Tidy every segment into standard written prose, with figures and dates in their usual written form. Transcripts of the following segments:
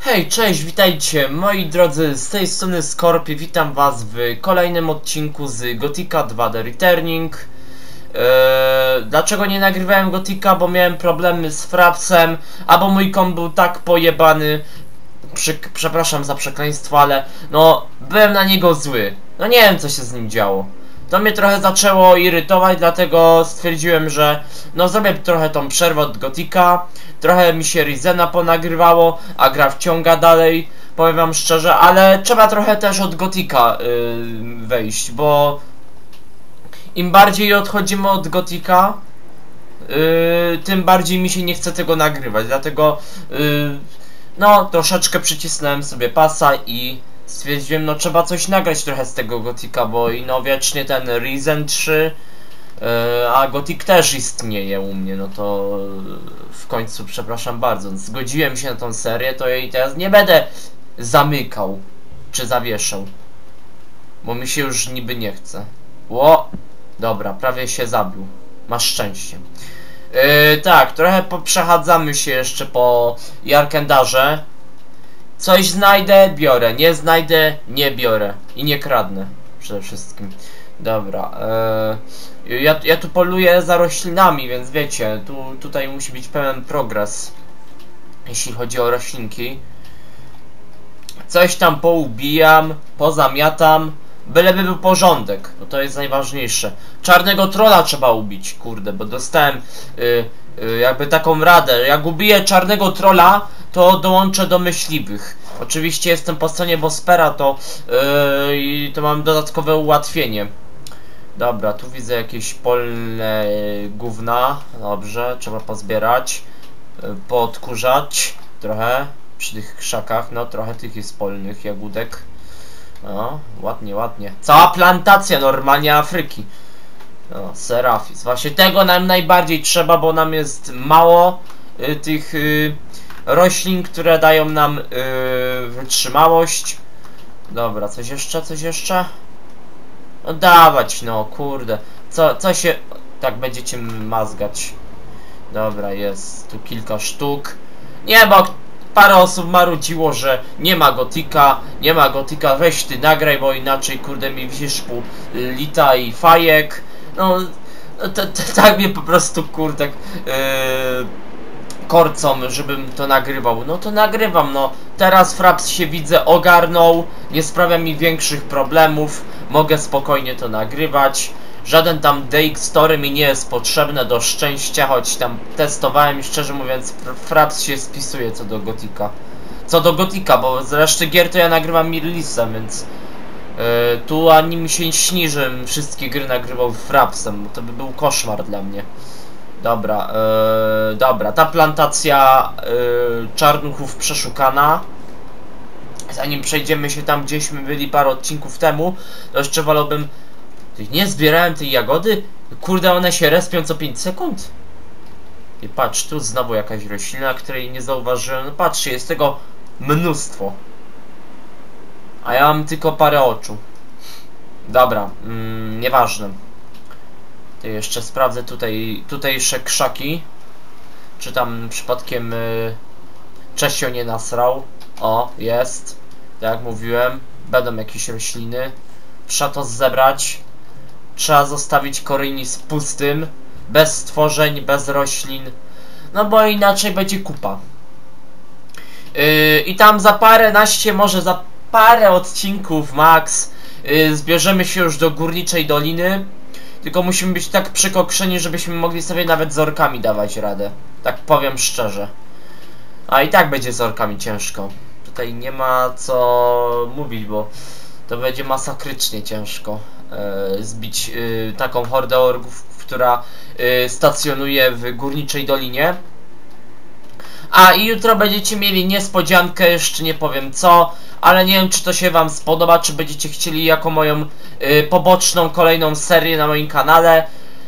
Hej, cześć, witajcie moi drodzy, z tej strony Skorpio, witam was w kolejnym odcinku z Gothica 2 The Returning. Dlaczego nie nagrywałem Gothica? Bo miałem problemy z Frapsem, albo mój komp był tak pojebany, przepraszam za przekleństwo, ale no, byłem na niego zły. No nie wiem, co się z nim działo. To mnie trochę zaczęło irytować, dlatego stwierdziłem, że no zrobię trochę tą przerwę od Gothica. Trochę mi się Rizena ponagrywało, a gra wciąga dalej, powiem wam szczerze, ale trzeba trochę też od Gothica wejść, bo im bardziej odchodzimy od Gothica, tym bardziej mi się nie chce tego nagrywać, dlatego no troszeczkę przycisnąłem sobie pasa i stwierdziłem, no trzeba coś nagrać trochę z tego Gothica, bo i no wiecznie ten Risen 3, a Gothic też istnieje u mnie, no to w końcu, przepraszam bardzo, zgodziłem się na tą serię, to jej teraz nie będę zamykał, czy zawieszał, bo mi się już niby nie chce. Ło, dobra, prawie się zabił, masz szczęście. Tak, trochę przechadzamy się jeszcze po Jarkendarze. Coś znajdę, biorę, nie znajdę, nie biorę i nie kradnę przede wszystkim. Dobra, ja tu poluję za roślinami, więc wiecie, tutaj musi być pełen progres, jeśli chodzi o roślinki. Coś tam poubijam, pozamiatam, byleby był porządek, bo to jest najważniejsze. Czarnego trolla trzeba ubić, kurde, bo dostałem jakby taką radę. Jak ubiję czarnego trolla, to dołączę do myśliwych. Oczywiście jestem po stronie Bospera, to mam dodatkowe ułatwienie. Dobra, tu widzę jakieś polne gówna. Dobrze, trzeba pozbierać, poodkurzać trochę przy tych krzakach. No, trochę tych jest polnych jagódek. No, ładnie, ładnie. Cała plantacja normalnie Afryki. No, Serafis. Właśnie tego nam najbardziej trzeba, bo nam jest mało tych roślin, które dają nam wytrzymałość. Dobra, coś jeszcze, coś jeszcze? No dawać, no kurde. Co się tak będziecie mazgać? Dobra, jest tu kilka sztuk. Nie, bo parę osób marudziło, że nie ma Gothica, nie ma Gothica, weź ty nagraj, bo inaczej kurde mi wzisz pół lita i fajek. No, tak mnie po prostu kurde korcą, żebym to nagrywał. No to nagrywam, no. Teraz Fraps się widzę ogarnął, nie sprawia mi większych problemów, mogę spokojnie to nagrywać. Żaden tam DX Story mi nie jest potrzebne do szczęścia, choć tam testowałem i szczerze mówiąc Fraps się spisuje co do Gothica. Co do Gothica, bo z reszty gier to ja nagrywam Mirlisem, więc tu ani mi się śni, żebym wszystkie gry nagrywał Frapsem, bo to by był koszmar dla mnie. Dobra, dobra, ta plantacja czarnuchów przeszukana. Zanim przejdziemy się tam, gdzieśmy byli parę odcinków temu, to jeszcze wolałbym... Nie zbierałem tej jagody? Kurde, one się respią co 5 sekund? I patrz, tu znowu jakaś roślina, której nie zauważyłem. No patrzcie, jest tego mnóstwo. A ja mam tylko parę oczu. Dobra, nieważne. To jeszcze sprawdzę tutejsze krzaki. Czy tam przypadkiem Czesio nie nasrał. O, jest. Tak jak mówiłem, będą jakieś rośliny. Trzeba to zebrać. Trzeba zostawić Korynis pustym. Bez stworzeń, bez roślin. No bo inaczej będzie kupa. I tam za paręnaście, może za parę odcinków max zbierzemy się już do Górniczej Doliny. Tylko musimy być tak przykokszeni, żebyśmy mogli sobie nawet z orkami dawać radę. Tak powiem szczerze. A i tak będzie z orkami ciężko. Tutaj nie ma co mówić, bo to będzie masakrycznie ciężko zbić taką hordę orków, która stacjonuje w Górniczej Dolinie. A i jutro będziecie mieli niespodziankę, jeszcze nie powiem co, ale nie wiem czy to się wam spodoba, czy będziecie chcieli jako moją poboczną kolejną serię na moim kanale.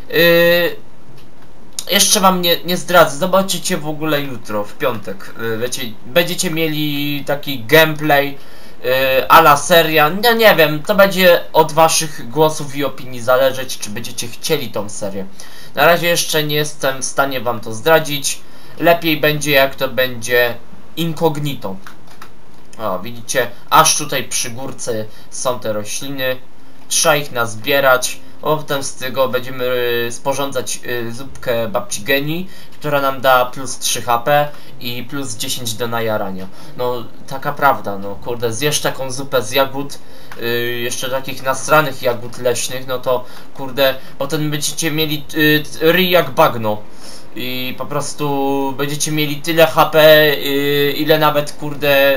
Jeszcze wam nie zdradzę, zobaczycie w ogóle jutro, w piątek. Wiecie, będziecie mieli taki gameplay a la seria. No nie wiem, to będzie od waszych głosów i opinii zależeć, czy będziecie chcieli tą serię. Na razie jeszcze nie jestem w stanie wam to zdradzić. Lepiej będzie jak to będzie incognito. O, widzicie, aż tutaj przy górce są te rośliny. Trzeba ich nazbierać. Potem z tego będziemy sporządzać zupkę babci Geni, która nam da plus 3 HP i plus 10 do najarania. No, taka prawda, no kurde, zjesz taką zupę z jagód, jeszcze takich nasranych jagód leśnych, no to kurde, potem będziecie mieli ryj jak bagno. I po prostu będziecie mieli tyle HP, ile nawet kurde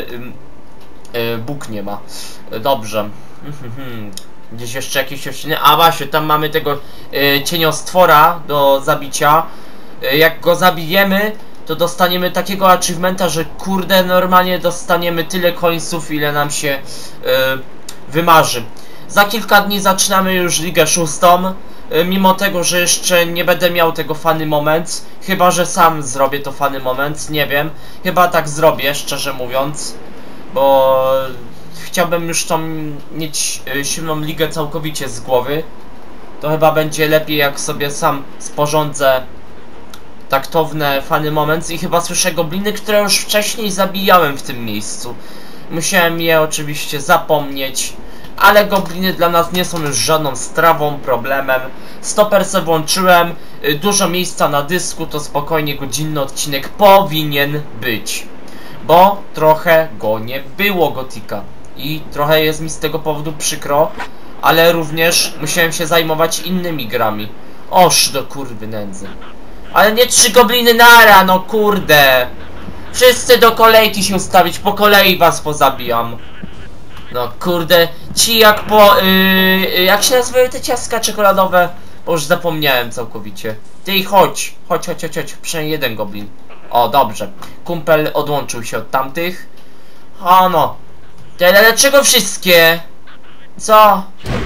Bóg nie ma. Dobrze. Gdzieś jeszcze jakieś rośliny. A właśnie, tam mamy tego cieniostwora do zabicia. Jak go zabijemy, to dostaniemy takiego achievementa, że kurde, normalnie dostaniemy tyle końców, ile nam się wymarzy. Za kilka dni zaczynamy już Ligę 6. Mimo tego, że jeszcze nie będę miał tego funny moment. Chyba, że sam zrobię to funny moment. Nie wiem. Chyba tak zrobię, szczerze mówiąc. Bo chciałbym już tą mieć silną ligę całkowicie z głowy. To chyba będzie lepiej, jak sobie sam sporządzę taktowne funny moments. I chyba słyszę gobliny, które już wcześniej zabijałem w tym miejscu. Musiałem je oczywiście zapomnieć. Ale gobliny dla nas nie są już żadną strawą, problemem. Stoper se włączyłem. Dużo miejsca na dysku, to spokojnie godzinny odcinek powinien być. Bo trochę go nie było Gotika. I trochę jest mi z tego powodu przykro. Ale również musiałem się zajmować innymi grami. Oż do kurwy nędzy. Ale nie 3 gobliny nara, no kurde. Wszyscy do kolejki się ustawić, po kolei was pozabijam. No kurde, ci jak po... jak się nazywają te ciastka czekoladowe? Bo już zapomniałem całkowicie. Ty chodź, chodź, przynajmniej jeden goblin. O, dobrze. Kumpel odłączył się od tamtych. O no. Dlaczego wszystkie? Co?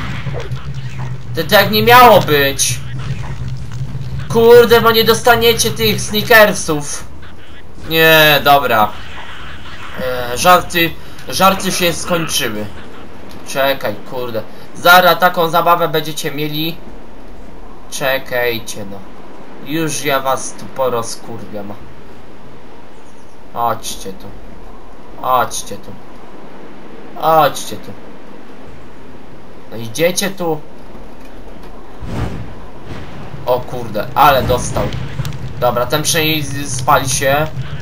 To tak nie miało być. Kurde, bo nie dostaniecie tych sneakersów. Nie, dobra. Żarty się skończyły. Czekaj, kurde. Zaraz taką zabawę będziecie mieli. Czekajcie, no. Już ja was tu porozkurwiam. Chodźcie tu. Chodźcie tu. Chodźcie tu. No idziecie tu. O kurde, ale dostał. Dobra, ten przynajmniej spali się.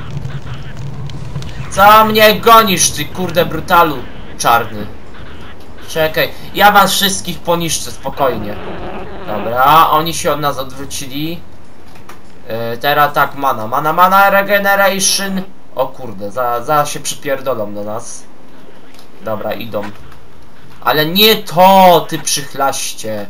Co mnie gonisz, ty kurde brutalu czarny? Czekaj, ja was wszystkich poniszczę, spokojnie. Dobra, oni się od nas odwrócili. Teraz tak, mana, regeneration. O kurde, zaraz się przypierdolą do nas. Dobra, idą. Ale nie to, ty przychlaście.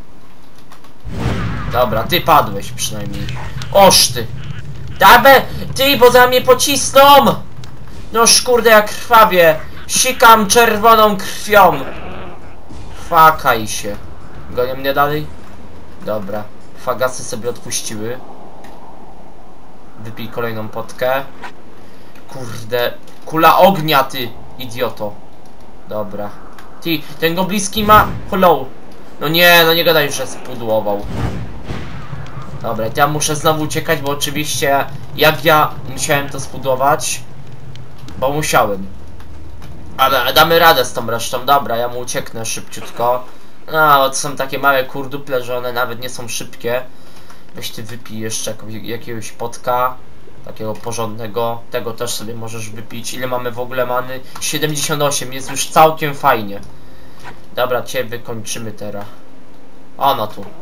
Dobra, ty padłeś przynajmniej. Oż ty. Ty, bo za mnie pocisną. Noż kurde, jak krwawie. Sikam czerwoną krwią. Fakaj się. Gonią mnie dalej? Dobra. Fagasy sobie odpuściły. Wypij kolejną potkę. Kurde. Kula ognia, ty idioto. Dobra. Ty, ten gobliński ma... Hello. No nie gadaj, że spudłował. Dobra, ja muszę znowu uciekać, bo oczywiście jak ja musiałem to spudłować. Bo musiałem. Ale damy radę z tą resztą. Dobra, ja mu ucieknę szybciutko. No, to są takie małe kurduple, że one nawet nie są szybkie. Weź ty wypij jeszcze jakiegoś potka. Takiego porządnego. Tego też sobie możesz wypić. Ile mamy w ogóle many? 78, jest już całkiem fajnie. Dobra, cię wykończymy teraz. O, no tu.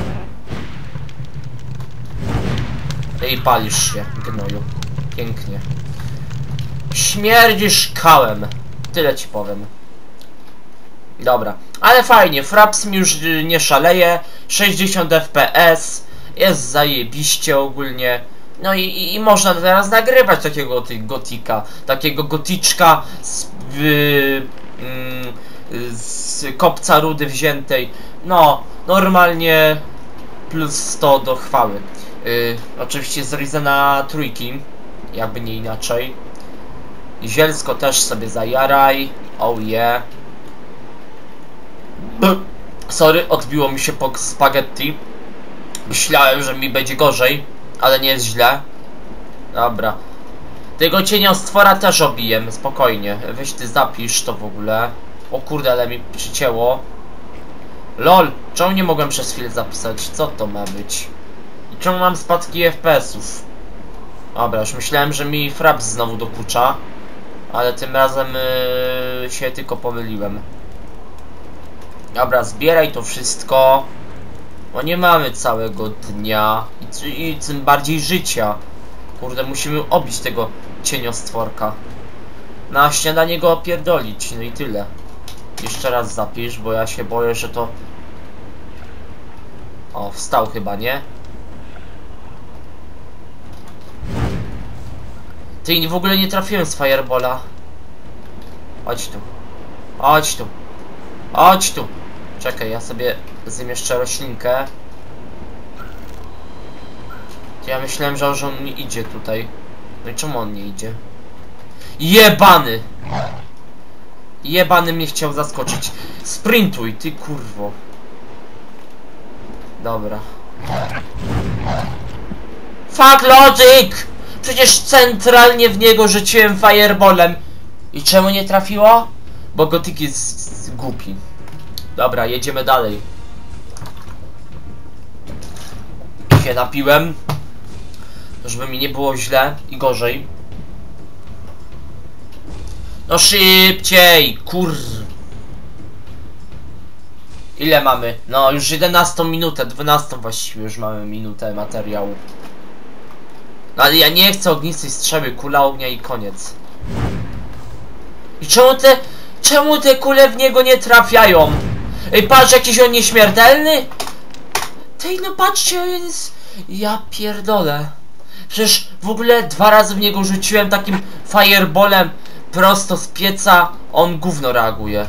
I palisz się, gnoju. Pięknie. Śmierdzisz kałem. Tyle ci powiem. Dobra, ale fajnie, Fraps mi już nie szaleje. 60 fps. Jest zajebiście ogólnie. No i można teraz nagrywać takiego gotika. Takiego goticzka z kopca rudy wziętej. No, normalnie plus 100 do chwały. Oczywiście z Ryzena trójki. Jakby nie inaczej. Zielsko też sobie zajaraj. Oh yeah. Sorry, odbiło mi się po spaghetti. Myślałem, że mi będzie gorzej, ale nie jest źle. Dobra. Tego cieniostwora też obijem, spokojnie. Weź ty zapisz to w ogóle. O kurde, ale mi przycięło. LOL, czemu nie mogłem przez chwilę zapisać? Co to ma być? I czemu mam spadki FPS-ów? Dobra, już myślałem, że mi fraps znowu dokucza. Ale tym razem się tylko pomyliłem. Dobra, zbieraj to wszystko. Bo nie mamy całego dnia. I tym bardziej życia. Kurde, musimy obić tego cieniostworka. Na śniadanie go opierdolić, no i tyle. Jeszcze raz zapisz, bo ja się boję, że to... O, wstał chyba, nie? Ty, w ogóle nie trafiłem z Firebola. Chodź tu. Chodź tu. Chodź tu. Czekaj, ja sobie zjem jeszcze roślinkę. Ja myślałem, że on nie idzie tutaj. No i czemu on nie idzie? Jebany! Jebany mnie chciał zaskoczyć. Sprintuj, ty kurwo. Dobra. Fuck logic! Przecież centralnie w niego rzuciłem fireballem. I czemu nie trafiło? Bo Gothic jest głupi. Dobra, jedziemy dalej. Się napiłem. Żeby mi nie było źle i gorzej. No szybciej, kur... Ile mamy? No już 11 minutę, 12 właściwie już mamy minutę materiału. No ale ja nie chcę ognistej strzały, kula ognia i koniec. I czemu te kule w niego nie trafiają? Ej, patrz, jakiś on nieśmiertelny? Tej, no patrzcie, on jest... Ja pierdolę. Przecież w ogóle 2 razy w niego rzuciłem takim fireballem prosto z pieca, on gówno reaguje.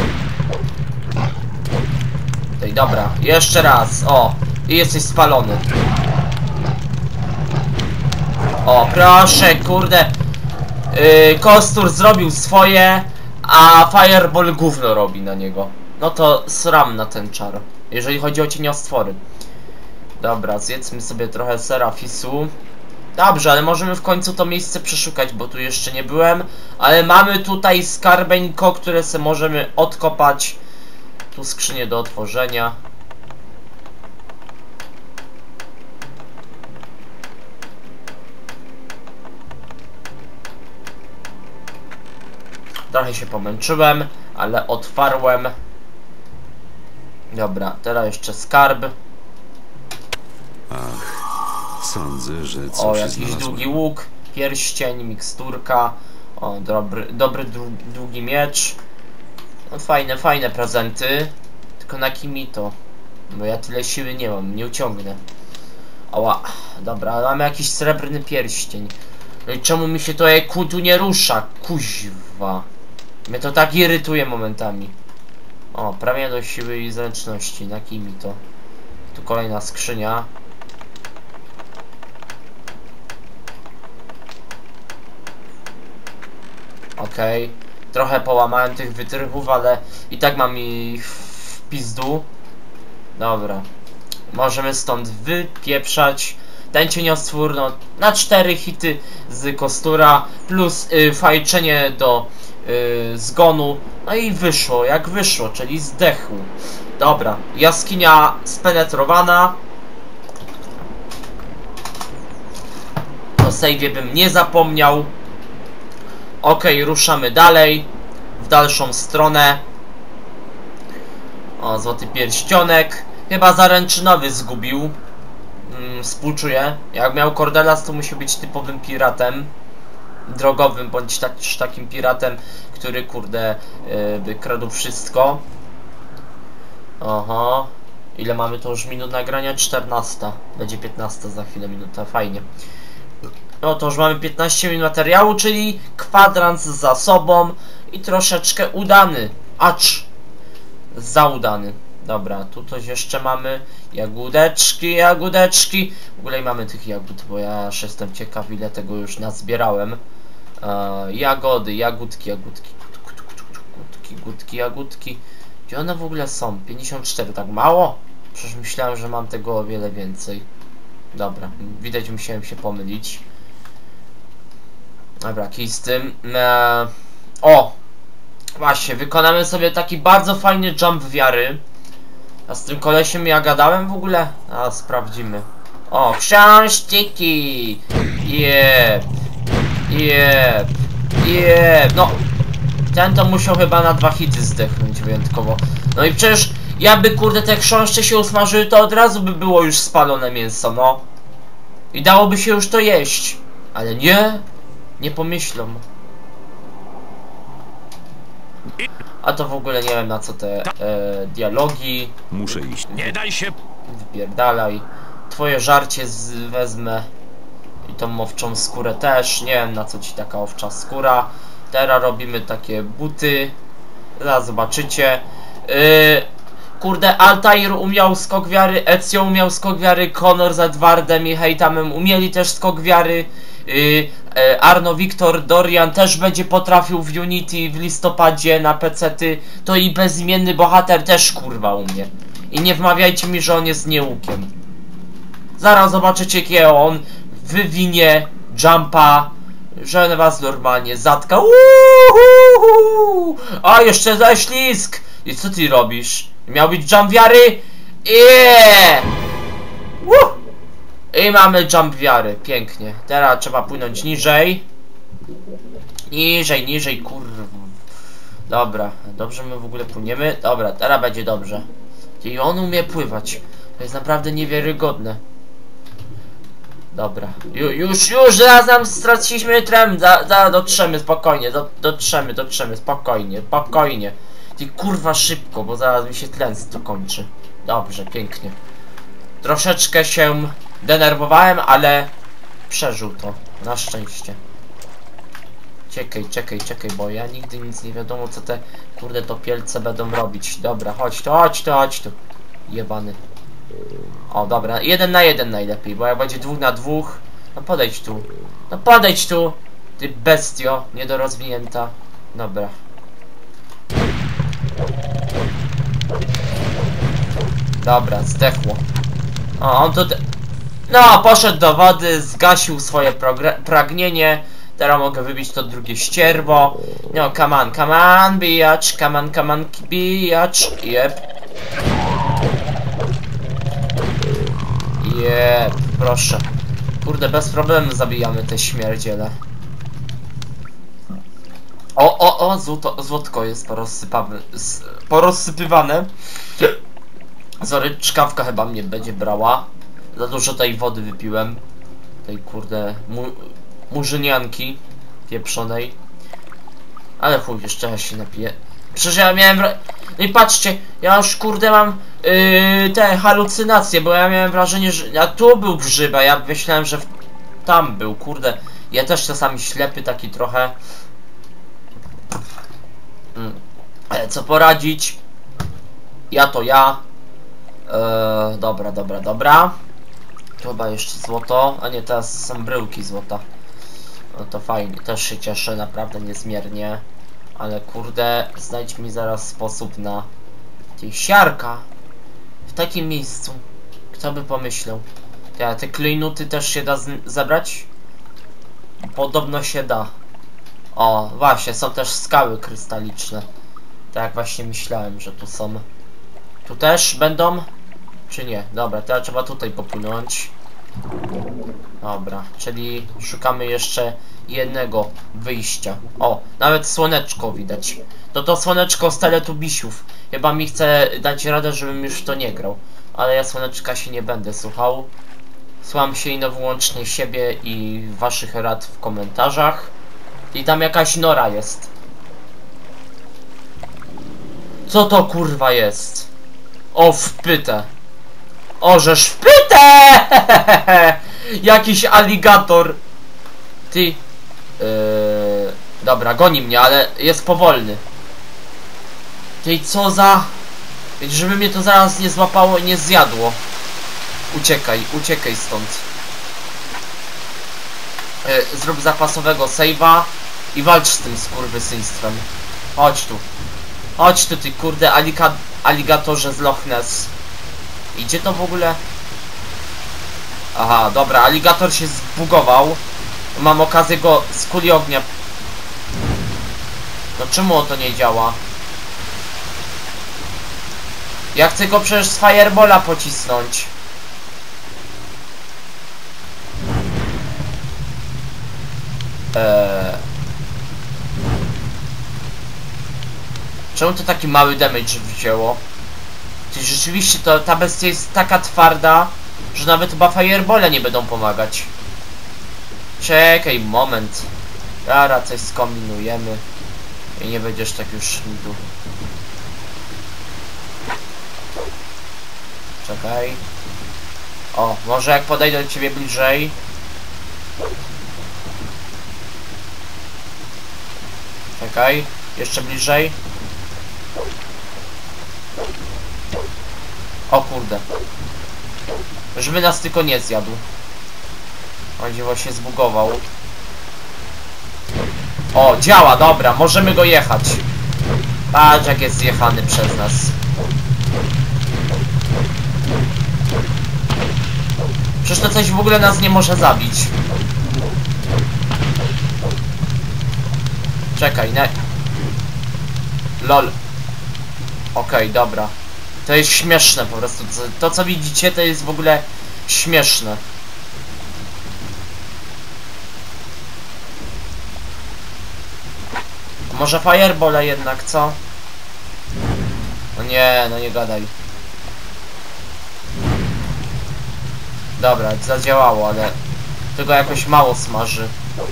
Ej, dobra, jeszcze raz, o, i jesteś spalony. O, proszę, kurde. Kostur zrobił swoje, a fireball gówno robi na niego. No to sram na ten czar, jeżeli chodzi o cieniostwory. Dobra, zjedzmy sobie trochę serafisu. Dobrze, ale możemy w końcu to miejsce przeszukać, bo tu jeszcze nie byłem. Ale mamy tutaj skarbeńko, które sobie możemy odkopać. Tu skrzynię do otworzenia. Trochę się pomęczyłem, ale otwarłem. Dobra, teraz jeszcze skarb. Ach, sądzę, że coś O, się jakiś znalazło. długi łuk, pierścień, miksturka. O, dobry długi miecz. No fajne prezenty. Tylko na kimi to? Bo ja tyle siły nie mam, nie uciągnę. Ała, dobra, mamy jakiś srebrny pierścień. No i czemu mi się to EQ tu nie rusza? Kuźwa. Mnie to tak irytuje momentami. O, prawie do siły i zręczności, na kimi to? Tu kolejna skrzynia. Okej. Trochę połamałem tych wytrychów, ale i tak mam ich w pizdu. Dobra. Możemy stąd wypieprzać. Ten cieniostwór, no, na 4 hity z kostura, plus fajczenie do zgonu. No i wyszło, jak wyszło, czyli zdechł. Dobra, jaskinia spenetrowana. O save'ie bym nie zapomniał. Okej, ruszamy dalej. W dalszą stronę. O, złoty pierścionek. Chyba zaręczynowy zgubił. Współczuję. Jak miał Cordelas, to musi być typowym piratem. Drogowym, bądź też takim piratem, który, kurde, by kradł wszystko. Oho. Ile mamy to już minut nagrania? 14. Będzie 15 za chwilę minuta. Fajnie. No to już mamy 15 minut materiału, czyli kwadrans za sobą i troszeczkę udany. Acz za udany. Dobra, tu coś jeszcze mamy. Jagódeczki. W ogóle mamy tych jagód, bo ja aż jestem ciekaw, ile tego już nazbierałem. Jagody, jagódki. Gdzie one w ogóle są? 54, tak mało? Przecież myślałem, że mam tego o wiele więcej. Dobra, widać, musiałem się pomylić. Dobra, kij z tym. O! Właśnie, wykonamy sobie taki bardzo fajny jump wiary. A z tym kolesiem ja gadałem w ogóle? A sprawdzimy. O, książki! Jeb! Jeb! Jeb! No! Ten to musiał chyba na 2 hity zdechnąć wyjątkowo. No i przecież jakby kurde te chrząszcze się usmażyły, to od razu by było już spalone mięso, no. I dałoby się już to jeść. Ale nie! Nie pomyślą. A to w ogóle nie wiem na co te dialogi. Muszę iść. Nie daj się! Wypierdalaj. Twoje żarcie wezmę. I tą owczą skórę też. Nie wiem na co ci taka owcza skóra. Teraz robimy takie buty. Zaraz zobaczycie. Kurde, Altair umiał skok wiary, Ezio umiał skok wiary, Connor z Edwardem i Heitamem umieli też skok wiary. Arno, Wiktor, Dorian też będzie potrafił w Unity w listopadzie na pecety. To i bezimienny bohater też kurwa umie. I nie wmawiajcie mi, że on jest nieukiem. Zaraz zobaczycie, jakie on wywinie jumpa, że on was normalnie zatka. A jeszcze ześlizg! I co ty robisz? Miał być jump wiary? I mamy jump wiary, pięknie. Teraz trzeba płynąć niżej. Niżej, niżej, kurwa. Dobra, dobrze my w ogóle płyniemy. Dobra, teraz będzie dobrze. I on umie pływać. To jest naprawdę niewiarygodne. Dobra, już, zaraz nam straciliśmy trem. Dotrzemy, spokojnie, dotrzemy, spokojnie. Ty kurwa szybko, bo zaraz mi się tlen kończy. Dobrze, pięknie. Troszeczkę się denerwowałem, ale przeżył to, na szczęście. Czekaj, bo ja nigdy nic nie wiadomo co te kurde topielce będą robić. Dobra, chodź tu. Jebany. O, dobra, 1 na 1 najlepiej, bo jak będzie 2 na 2. No podejdź tu. Ty bestio, niedorozwinięta. Dobra. Dobra, zdechło. O, on tu... No, poszedł do wody, zgasił swoje pragnienie. Teraz mogę wybić to drugie ścierwo. No, come on, bijacz. Come on, bijacz. Jep. Jep, proszę. Kurde, bez problemu zabijamy te śmierdziele. O, złotko jest porozsypywane. Sorry, czkawka chyba mnie będzie brała. Za dużo tej wody wypiłem. Tej kurde murzynianki pieprzonej. Ale chuj, jeszcze ja się napiję. Przecież ja miałem... No i patrzcie, ja już kurde mam te halucynacje, bo ja miałem wrażenie, że... Ja tu był grzyb, a ja myślałem, że tam był, kurde. Ja też czasami ślepy taki trochę. Ale co poradzić? Ja to ja. Dobra. Tu chyba jeszcze złoto, a nie, teraz są bryłki złota. No to fajnie, też się cieszę naprawdę niezmiernie. Ale kurde, znajdź mi zaraz sposób na siarka w takim miejscu. Kto by pomyślał? Te klejnuty też się da zebrać? Podobno się da. O, właśnie, są też skały krystaliczne. Tak jak właśnie myślałem, że tu są. Tu też będą? Czy nie? Dobra, teraz trzeba tutaj popłynąć. Dobra, czyli szukamy jeszcze jednego wyjścia. O, nawet słoneczko widać. To słoneczko z Teletubisiów. Chyba mi chce dać radę, żebym już to nie grał. Ale ja słoneczka się nie będę słuchał. Słucham się ino wyłącznie siebie i waszych rad w komentarzach. I tam jakaś nora jest. Co to kurwa jest? O, wpytę. O, żeż wpytę! Jakiś aligator. Ty. Dobra, goni mnie, ale jest powolny. Ty, co za... Żeby mnie to zaraz nie złapało i nie zjadło. Uciekaj stąd. Zrób zapasowego save'a i walcz z tym skurwysyństwem. Chodź tu, ty kurde aligatorze z Loch Ness. Idzie to w ogóle? Aha, dobra, aligator się zbugował. Mam okazję go z kuli ognia. No czemu to nie działa? Ja chcę go przecież z Firebola pocisnąć. Czemu to taki mały damage wzięło? Czyli rzeczywiście ta bestia jest taka twarda, że nawet chyba Firebole nie będą pomagać. Czekaj, moment. Jara, coś skombinujemy. I nie będziesz tak już tu. Czekaj. O, może jak podejdę do ciebie bliżej. Czekaj, jeszcze bliżej. O kurde. Żeby nas tylko nie zjadł. On się właśnie zbugował. O, działa, dobra, możemy go jechać. Patrz jak jest zjechany przez nas. Przecież to coś w ogóle nas nie może zabić. Czekaj, nie. LOL. Okej, dobra. To jest śmieszne po prostu. To co widzicie to jest w ogóle śmieszne. Może Fireballa jednak, co? No nie, no nie gadaj. Dobra, zadziałało, ale tego jakoś mało smaży.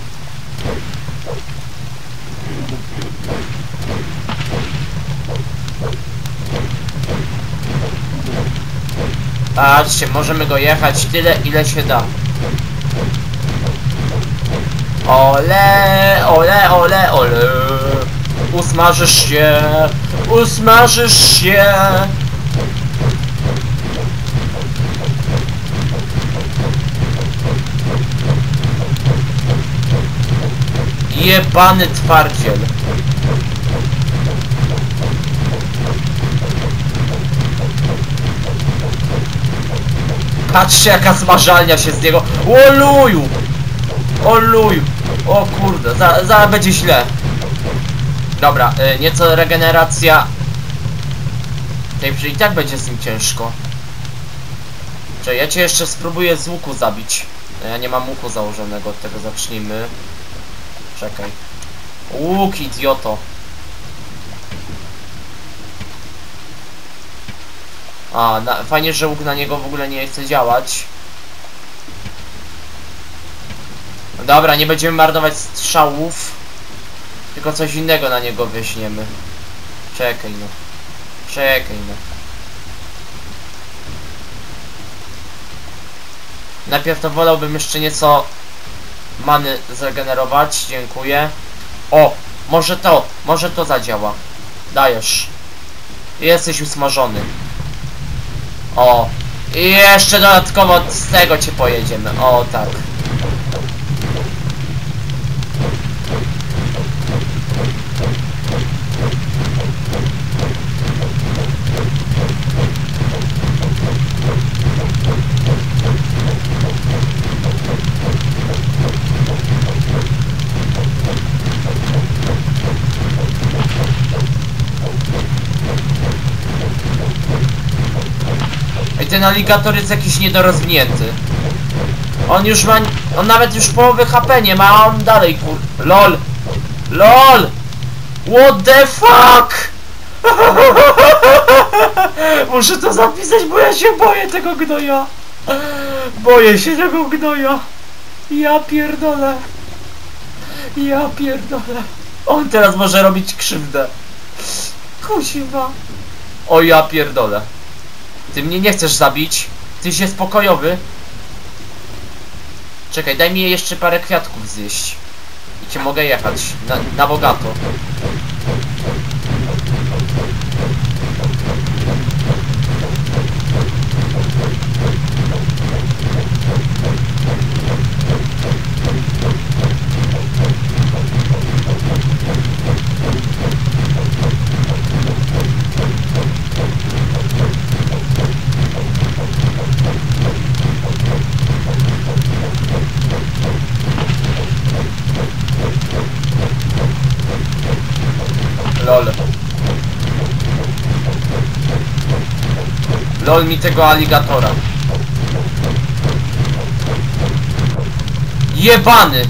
Patrzcie, możemy go jechać tyle, ile się da. Ole, ole, ole, ole. Usmażysz się, usmażysz się. Jebany twardziel. Patrzcie jaka smażalnia się z niego. Oluju! Oluju! O kurde, zaraz będzie źle. Dobra, nieco regeneracja. I tak będzie z nim ciężko. Czekaj, ja cię jeszcze spróbuję z łuku zabić. Ja nie mam łuku założonego, od tego zacznijmy. Czekaj. Łuk, idioto. A, fajnie, że łuk na niego w ogóle nie chce działać. Dobra, nie będziemy marnować strzałów. Tylko coś innego na niego weźmiemy. Czekaj no. Czekaj no. Najpierw to wolałbym jeszcze nieco many zregenerować. Dziękuję. O! Może to zadziała. Dajesz. Jesteś usmażony. O! I jeszcze dodatkowo z tego cię pojedziemy. O tak. Ten aligator jest jakiś niedorozwinięty. On nawet już połowy HP nie ma, a on dalej LOL! LOL! What the fuck! Muszę to zapisać, bo ja się boję tego gnoja. Boję się tego gnoja. Ja pierdolę. Ja pierdolę. On teraz może robić krzywdę. Kusiwa. O ja pierdolę. Ty mnie nie chcesz zabić? Tyś jest pokojowy. Czekaj, daj mi jeszcze parę kwiatków zjeść. I cię mogę jechać. Na bogato. Dol mi tego aligatora. Jebany!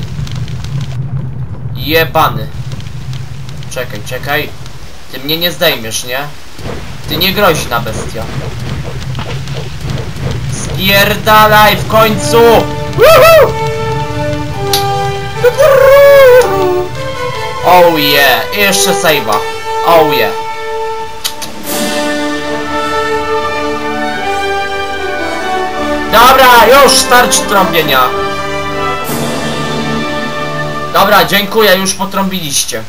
Jebany. Czekaj, czekaj. Ty mnie nie zdejmiesz, nie? Ty nie groźna bestia. Spierdalaj w końcu! Woohoo! Oh yeah! I jeszcze save'a. Oh yeah! Dobra, już starczy trąbienia. Dobra, dziękuję, już potrąbiliście.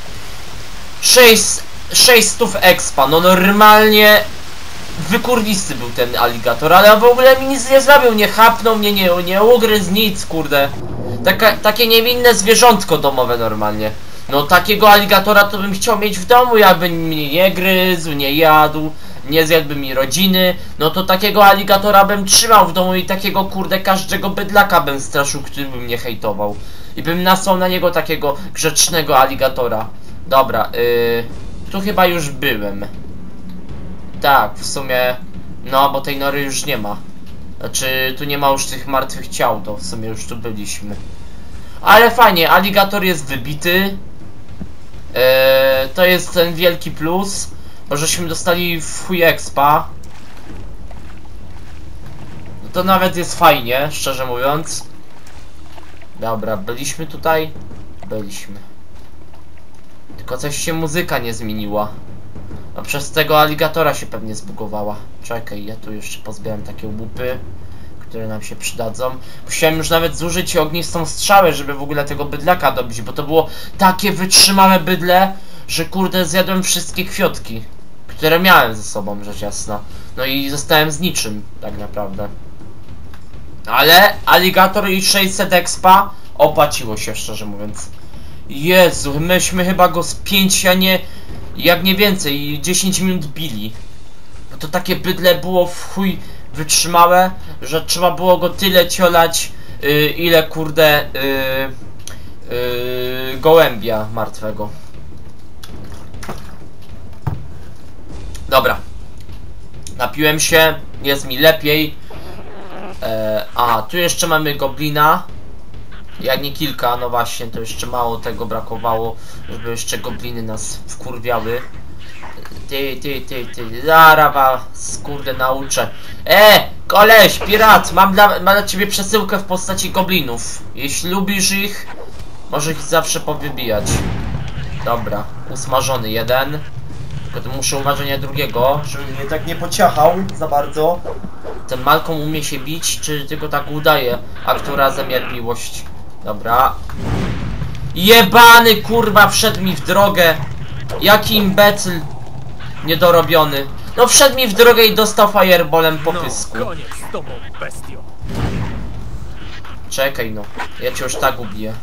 600 expa, no normalnie wykurwisty był ten aligator, ale w ogóle mi nic nie zrobił, nie chapnął mnie, nie ugryzł, nic, kurde. Takie niewinne zwierzątko domowe normalnie. No takiego aligatora to bym chciał mieć w domu, jakby mnie nie gryzł, nie jadł, nie zjadłby mi rodziny. No to takiego aligatora bym trzymał w domu i takiego, kurde, każdego bydlaka bym straszył, który by mnie hejtował. I bym nasłał na niego takiego grzecznego aligatora. Dobra, tu chyba już byłem. Tak, w sumie. No, bo tej nory już nie ma. Znaczy, tu nie ma już tych martwych ciał, to w sumie już tu byliśmy. Ale fajnie, aligator jest wybity. To jest ten wielki plus. Bo żeśmy dostali w chuj expa. No to nawet jest fajnie, szczerze mówiąc. Dobra, byliśmy tutaj? Byliśmy. Tylko coś się muzyka nie zmieniła. A przez tego aligatora się pewnie zbugowała. Czekaj, ja tu jeszcze pozbieram takie łupy, które nam się przydadzą. Musiałem już nawet zużyć ognistą strzałę, żeby w ogóle tego bydlaka dobić, bo to było takie wytrzymałe bydle, że kurde zjadłem wszystkie kwiotki, które miałem ze sobą, rzecz jasna. No i zostałem z niczym, tak naprawdę. Ale aligator i 600 expa opłaciło się, szczerze mówiąc. Jezu, myśmy chyba go z 5, a nie... jak nie więcej, 10 minut bili. Bo to takie bydle było w chuj wytrzymałe, że trzeba było go tyle ciolać, ile kurde gołębia martwego. Dobra. Napiłem się, jest mi lepiej. A, tu jeszcze mamy goblina. Jak nie kilka, no właśnie, to jeszcze mało tego brakowało, żeby jeszcze gobliny nas wkurwiały. Ty, zaraz was, kurde, nauczę. Koleś, pirat, mam dla ciebie przesyłkę w postaci goblinów. Jeśli lubisz ich, możesz ich zawsze powybijać. Dobra, usmażony jeden. Tylko to muszę uważać na drugiego, żeby mnie tak nie pociachał za bardzo. Ten Malcolm umie się bić, czy tylko tak udaje, a która zamiar miłość. Dobra. Jebany, kurwa, wszedł mi w drogę. Jaki imbecyl niedorobiony. No wszedł mi w drogę i dostał fireballem po pysku. No, koniec z tobą, bestio. Czekaj no, ja cię już tak ubiję.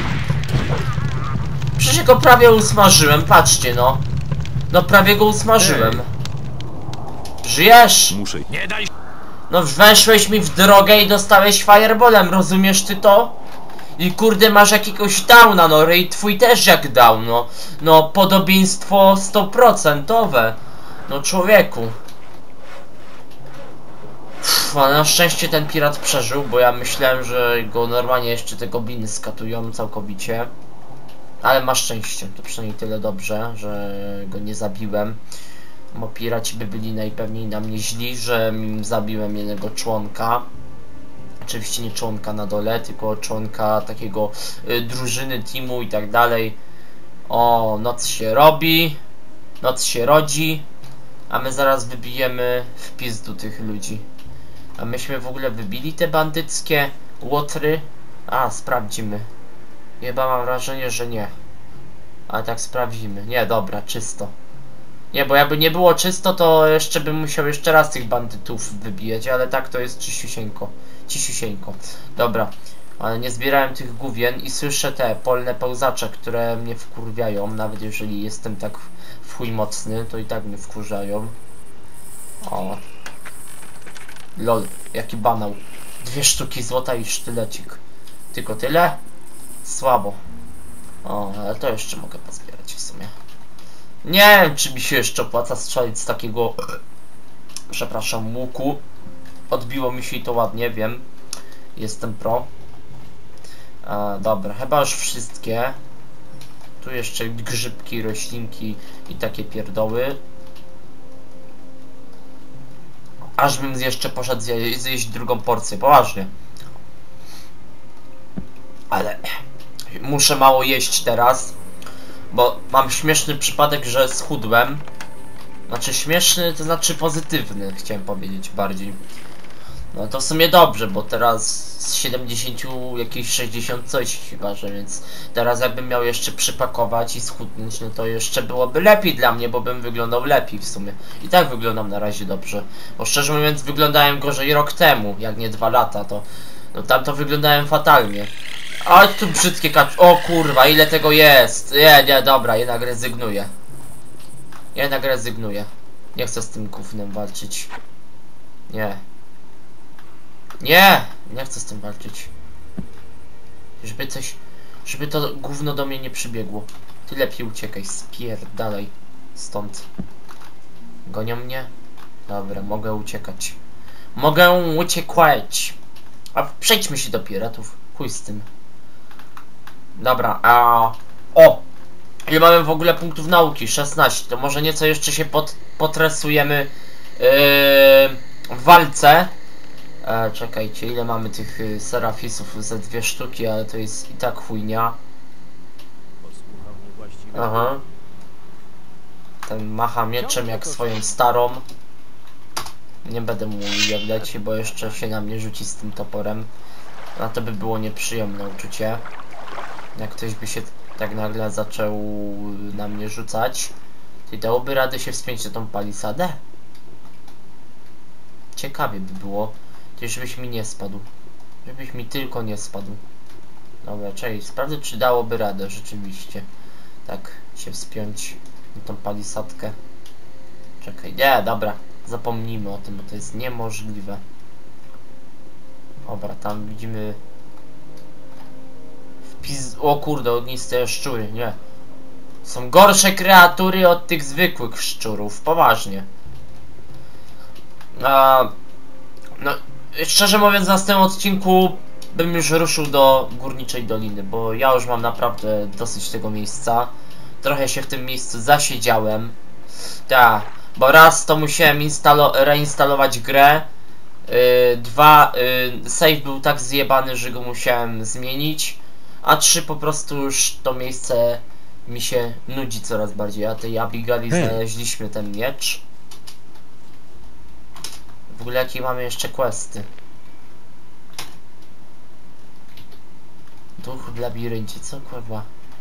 Przecież go prawie usmażyłem, patrzcie no. No prawie go usmażyłem. Żyjesz? Muszę... Nie daj. No weszłeś mi w drogę i dostałeś fireballem, rozumiesz ty to? I kurde masz jakiegoś downa, no i twój też jak down, no. No podobieństwo 100%. No człowieku. Ale na szczęście ten pirat przeżył, bo ja myślałem, że go normalnie jeszcze te gobliny skatują całkowicie. Ale ma szczęście, to przynajmniej tyle dobrze, że go nie zabiłem. Bo piraci by byli najpewniej na mnie źli, że zabiłem jednego członka. Oczywiście nie członka na dole, tylko członka takiego drużyny, teamu i tak dalej. O, noc się robi, noc się rodzi, a my zaraz wybijemy w pizdu tych ludzi. A myśmy w ogóle wybili te bandyckie łotry? A, sprawdzimy. Chyba mam wrażenie, że nie. Ale tak sprawdzimy. Nie, dobra, czysto. Nie, bo jakby nie było czysto, to jeszcze bym musiał jeszcze raz tych bandytów wybijać, ale tak to jest czyściusieńko. Ciściusieńko. Dobra, ale nie zbierałem tych gówien i słyszę te polne pełzacze, które mnie wkurwiają. Nawet jeżeli jestem tak w chuj mocny, to i tak mnie wkurzają. O. Lol, jaki banał. 2 sztuki złota i sztylecik. Tylko tyle? Słabo. O, ale to jeszcze mogę pozbierać w sumie. Nie wiem, czy mi się jeszcze opłaca strzelić z takiego przepraszam, łuku. Odbiło mi się i to ładnie, wiem. Jestem pro. Dobra, chyba już wszystkie. Tu jeszcze grzybki, roślinki i takie pierdoły. Aż bym jeszcze poszedł zjeść drugą porcję, poważnie. Ale muszę mało jeść teraz, bo mam śmieszny przypadek, że schudłem. Znaczy śmieszny, to znaczy pozytywny, chciałem powiedzieć bardziej. No to w sumie dobrze, bo teraz z 70 jakieś 60 coś chyba, że więc teraz jakbym miał jeszcze przypakować i schudnąć, no to jeszcze byłoby lepiej dla mnie, bo bym wyglądał lepiej w sumie. I tak wyglądam na razie dobrze, bo szczerze mówiąc wyglądałem gorzej rok temu, jak nie 2 lata, to no tam to wyglądałem fatalnie. A tu brzydkie o kurwa, ile tego jest? Nie, dobra, jednak rezygnuję. Jednak rezygnuję. Nie chcę z tym gównem walczyć. Nie. Nie chcę z tym walczyć. Żeby to gówno do mnie nie przybiegło. Ty lepiej uciekaj, spierdalaj stąd. Gonią mnie? Dobra, mogę uciekać. Mogę uciekać. A przejdźmy się do piratów. Chuj z tym. Dobra, o! Ile mamy w ogóle punktów nauki? 16. To może nieco jeszcze się potresujemy w walce. Czekajcie, ile mamy tych serafisów? Ze 2 sztuki, ale to jest i tak chujnia. Aha. Ten macha mieczem jak swoją starą. Nie będę mu jak leci, bo jeszcze się na mnie rzuci z tym toporem. A to by było nieprzyjemne uczucie. Jak ktoś by się tak nagle zaczął na mnie rzucać. Czy dałoby radę się wspiąć na tą palisadę? Ciekawie by było. To żebyś mi nie spadł. Żebyś mi tylko nie spadł. Dobra, cześć. Sprawdzę, czy dałoby radę rzeczywiście. Tak się wspiąć na tą palisadkę. Czekaj. Nie, dobra. Zapomnijmy o tym, bo to jest niemożliwe. Dobra, tam widzimy... O kurde, ogniste szczury, nie. Są gorsze kreatury od tych zwykłych szczurów, poważnie. No, szczerze mówiąc, na tym odcinku bym już ruszył do Górniczej Doliny, bo ja już mam naprawdę dosyć tego miejsca. Trochę się w tym miejscu zasiedziałem. Tak, bo raz to musiałem reinstalować grę. 2, save był tak zjebany, że go musiałem zmienić. A 3, po prostu już to miejsce mi się nudzi coraz bardziej. A tej Abigaili znaleźliśmy ten miecz. W ogóle jakie mamy jeszcze questy? Duch w labiryncie, co kurwa?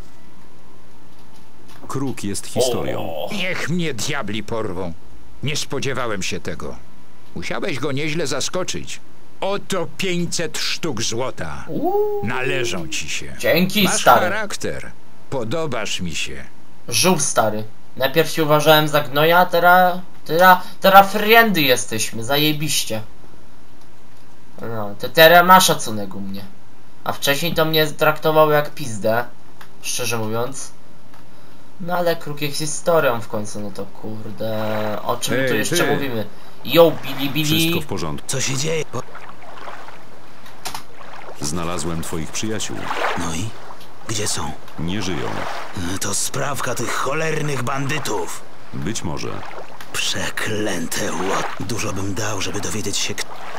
Kruk jest historią. Niech mnie diabli porwą. Nie spodziewałem się tego. Musiałeś go nieźle zaskoczyć. Oto 500 sztuk złota. Należą ci się. Dzięki, Masz stary. charakter. Podobasz mi się. Żółw, stary. Najpierw się uważałem za gnoja, a teraz friendy jesteśmy, zajebiście. No, teraz ma szacunek u mnie. A wcześniej to mnie traktował jak pizdę, szczerze mówiąc. No ale kruk jest historią w końcu, no to kurde... O czym my tu jeszcze mówimy? Yo, Billy. Wszystko w porządku. Co się dzieje? Znalazłem twoich przyjaciół. No i? Gdzie są? Nie żyją. To sprawka tych cholernych bandytów. Być może. Przeklęte łot. Dużo bym dał, żeby dowiedzieć się,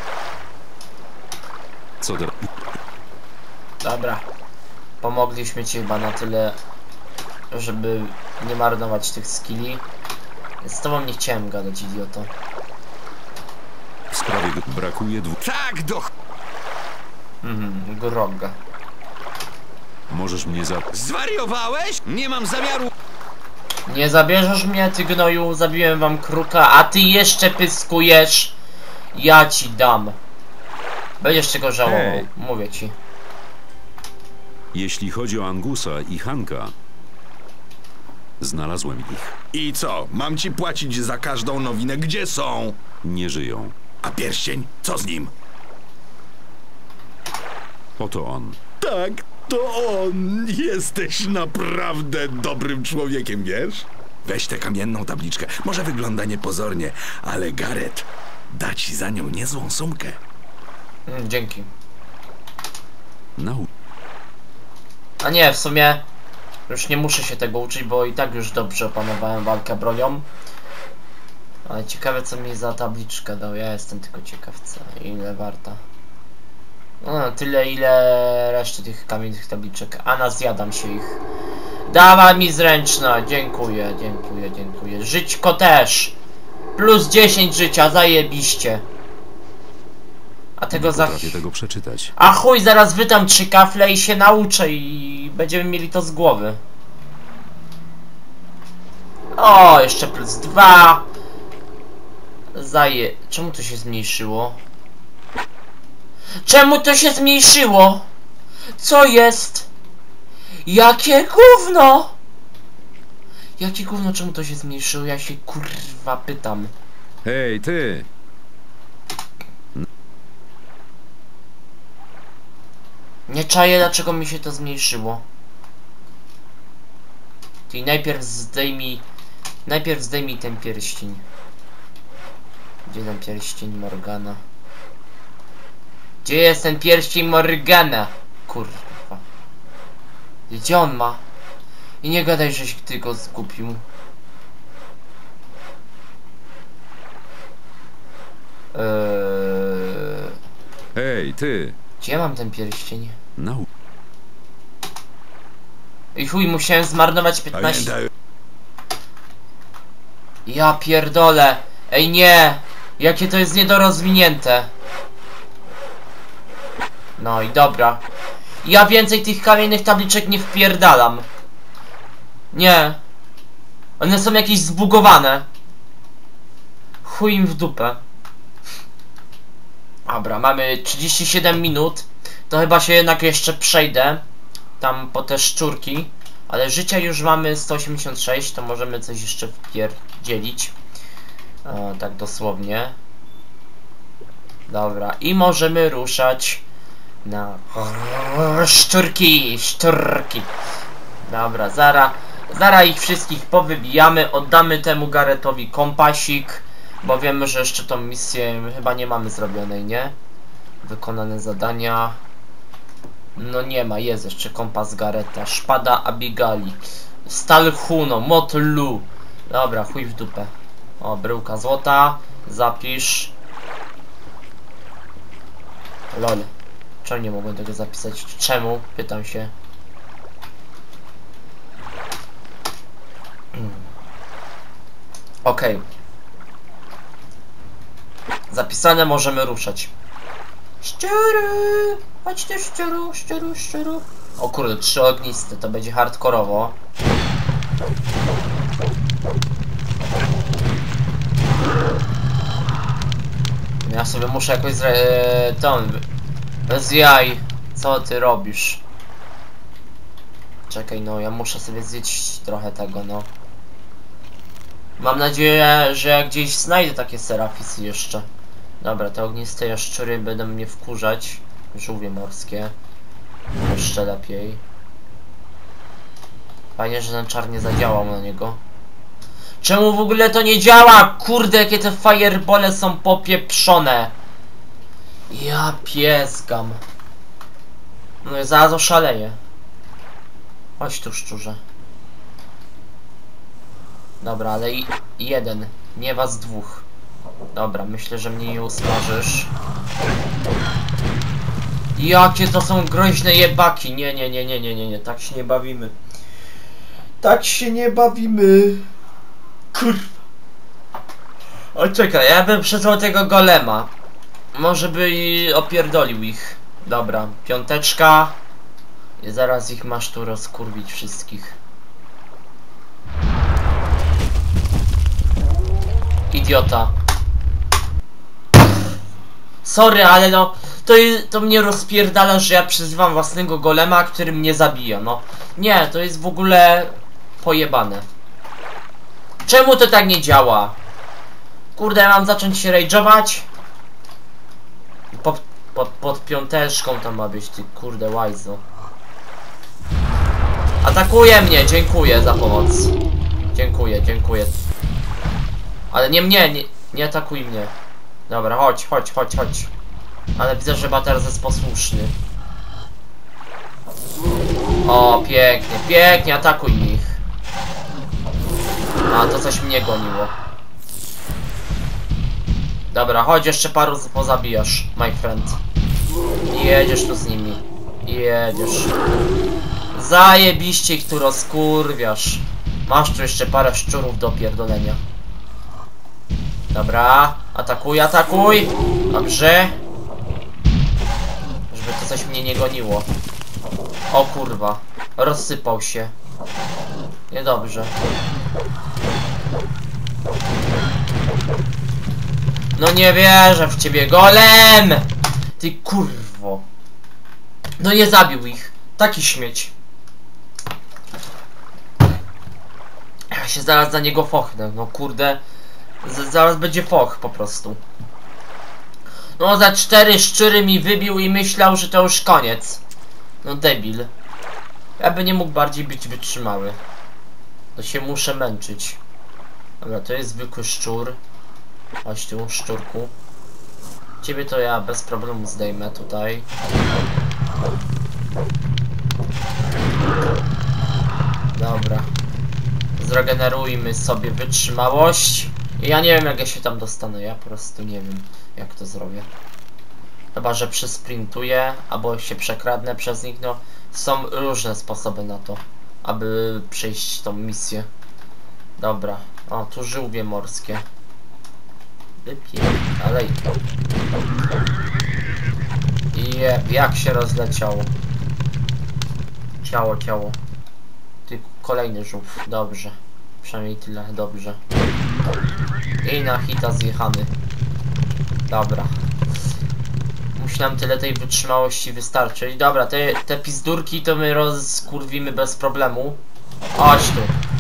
Co teraz? Dobra. Pomogliśmy ci chyba na tyle, żeby nie marnować tych skilli. Z tobą nie chciałem gadać, idioto. W sprawie brakuje 2. Tak do... Groga. Możesz mnie Zwariowałeś? Nie mam zamiaru... Nie zabierzesz mnie, ty gnoju, zabiłem wam kruka, a ty jeszcze pyskujesz. Ja ci dam. Będziesz czego żałował, mówię ci. Jeśli chodzi o Angusa i Hanka, znalazłem ich. I co? Mam ci płacić za każdą nowinę? Gdzie są? Nie żyją. A pierścień? Co z nim? Oto on. Tak, to on. Jesteś naprawdę dobrym człowiekiem, wiesz? Weź tę kamienną tabliczkę. Może wygląda niepozornie, ale Gareth Da ci za nią niezłą sumkę. Dzięki. Nau... A nie, w sumie już nie muszę się tego uczyć, bo i tak już dobrze opanowałem walkę bronią. Ale ciekawe, co mi za tabliczkę dał. Ja jestem tylko ciekaw, ile warta. No, tyle ile reszty tych kamiennych tabliczek. A na zjadam się ich. Dawaj mi zręczna. Dziękuję, dziękuję, dziękuję. Żyćko też. Plus 10 życia, zajebiście. A tego Nie za... potrafię tego przeczytać. A chuj, zaraz wytam 3 kafle i się nauczę i będziemy mieli to z głowy. O, jeszcze plus 2. Czemu to się zmniejszyło? Czemu to się zmniejszyło? Co jest? Jakie gówno? Jakie gówno, czemu to się zmniejszyło? Ja się kurwa pytam. Hej, ty! Nie czaję, dlaczego mi się to zmniejszyło. Czyli najpierw zdejmij ten pierścień. Gdzie ten pierścień Morgana? Gdzie jest ten pierścień Morgana? Kurwa. Gdzie on ma? I nie gadaj, żeś ty go zgubił. Hej, ty! Gdzie mam ten pierścień? Nau... I chuj, musiałem zmarnować 15. Pamiętaj, Ja pierdolę. Ej nie. Jakie to jest niedorozwinięte. No i dobra. Ja więcej tych kamiennych tabliczek nie wpierdalam. Nie. One są jakieś zbugowane. Chuj im w dupę. Dobra, mamy 37 minut. To chyba się jednak jeszcze przejdę tam po te szczurki. Ale życia już mamy 186. To możemy coś jeszcze wpierdzielić. O, tak dosłownie. Dobra, i możemy ruszać na szczurki. Dobra, zara ich wszystkich powybijamy. Oddamy temu Garrettowi kompasik, bo wiemy, że jeszcze tą misję chyba nie mamy zrobionej, nie? Wykonane zadania. No nie ma, jest jeszcze kompas Garretta. Szpada Abigali. Stal Huno, Mot Lu. Dobra, chuj w dupę. O, bryłka złota. Zapisz. Lol. Czemu nie mogłem tego zapisać? Czemu? Pytam się. Okej. Zapisane, możemy ruszać. Szczuru! Chodź tu, szczuru. O kurde, 3 ogniste, to będzie hardkorowo. Ja sobie muszę jakoś bez jaj. Co ty robisz? Czekaj, no ja muszę sobie zjeść trochę tego, no. Mam nadzieję, że ja gdzieś znajdę takie serafisy jeszcze. Dobra, te ogniste jaszczury będą mnie wkurzać. Żółwie morskie. Jeszcze lepiej. Fajnie, że ten czar nie zadziałał na niego. Czemu w ogóle to nie działa? Kurde, jakie te firebole są popieprzone. Ja pieskam. No i zaraz oszaleję. Chodź tu, szczurze. Dobra, ale jeden. Nie was 2. Dobra, myślę, że mnie nie usmażysz. Jakie to są groźne jebaki. Nie. Tak się nie bawimy. Tak się nie bawimy. Kurwa. O czekaj, ja bym przesłał tego golema. Może by opierdolił ich. Dobra, 5. I zaraz ich masz tu rozkurwić wszystkich. Idiota. Sorry, ale no to mnie rozpierdala, że ja przyzywam własnego golema, który mnie zabija, no. Nie, to jest w ogóle pojebane. Czemu to tak nie działa? Kurde, ja mam zacząć się rage'ować? Pod 5 tam ma być, ty kurde łajzo. Atakuje mnie, dziękuję za pomoc. Dziękuję. Ale nie mnie, nie atakuj mnie. Dobra, chodź. Ale widzę, że teraz jest posłuszny. O, pięknie, atakuj ich. A, to coś mnie goniło. Dobra, chodź, jeszcze paru pozabijasz, my friend. Jedziesz tu z nimi. Jedziesz. Zajebiście ich tu rozkurwiasz. Masz tu jeszcze parę szczurów do pierdolenia. Dobra, atakuj. Dobrze. Żeby to coś mnie nie goniło. O kurwa, rozsypał się. Niedobrze. No nie wierzę w ciebie, golem! Ty kurwo. No nie zabił ich. Taki śmieć. Ja się zaraz za niego fochnę. No kurde. Zaraz będzie foch po prostu. No za 4 szczury mi wybił i myślał, że to już koniec. No debil. Ja by nie mógł bardziej być wytrzymały. To się muszę męczyć. Dobra, to jest zwykły szczur. Chodź tu, szczurku. Ciebie to ja bez problemu zdejmę tutaj. Dobra. Zregenerujmy sobie wytrzymałość. Ja nie wiem, jak ja się tam dostanę. Ja po prostu nie wiem, jak to zrobię. Chyba, że przysprintuję, albo się przekradnę przez nich. No, są różne sposoby na to, aby przejść tą misję. Dobra. O, tu żółwie morskie. Dalej. Jak się rozleciało. Ciało. Ty, kolejny żółw. Dobrze. Przynajmniej tyle. Dobrze. I na hita zjechany. Dobra. Musi nam tyle tej wytrzymałości wystarczyć. Dobra, te pizdurki to my rozkurwimy bez problemu. Chodź tu.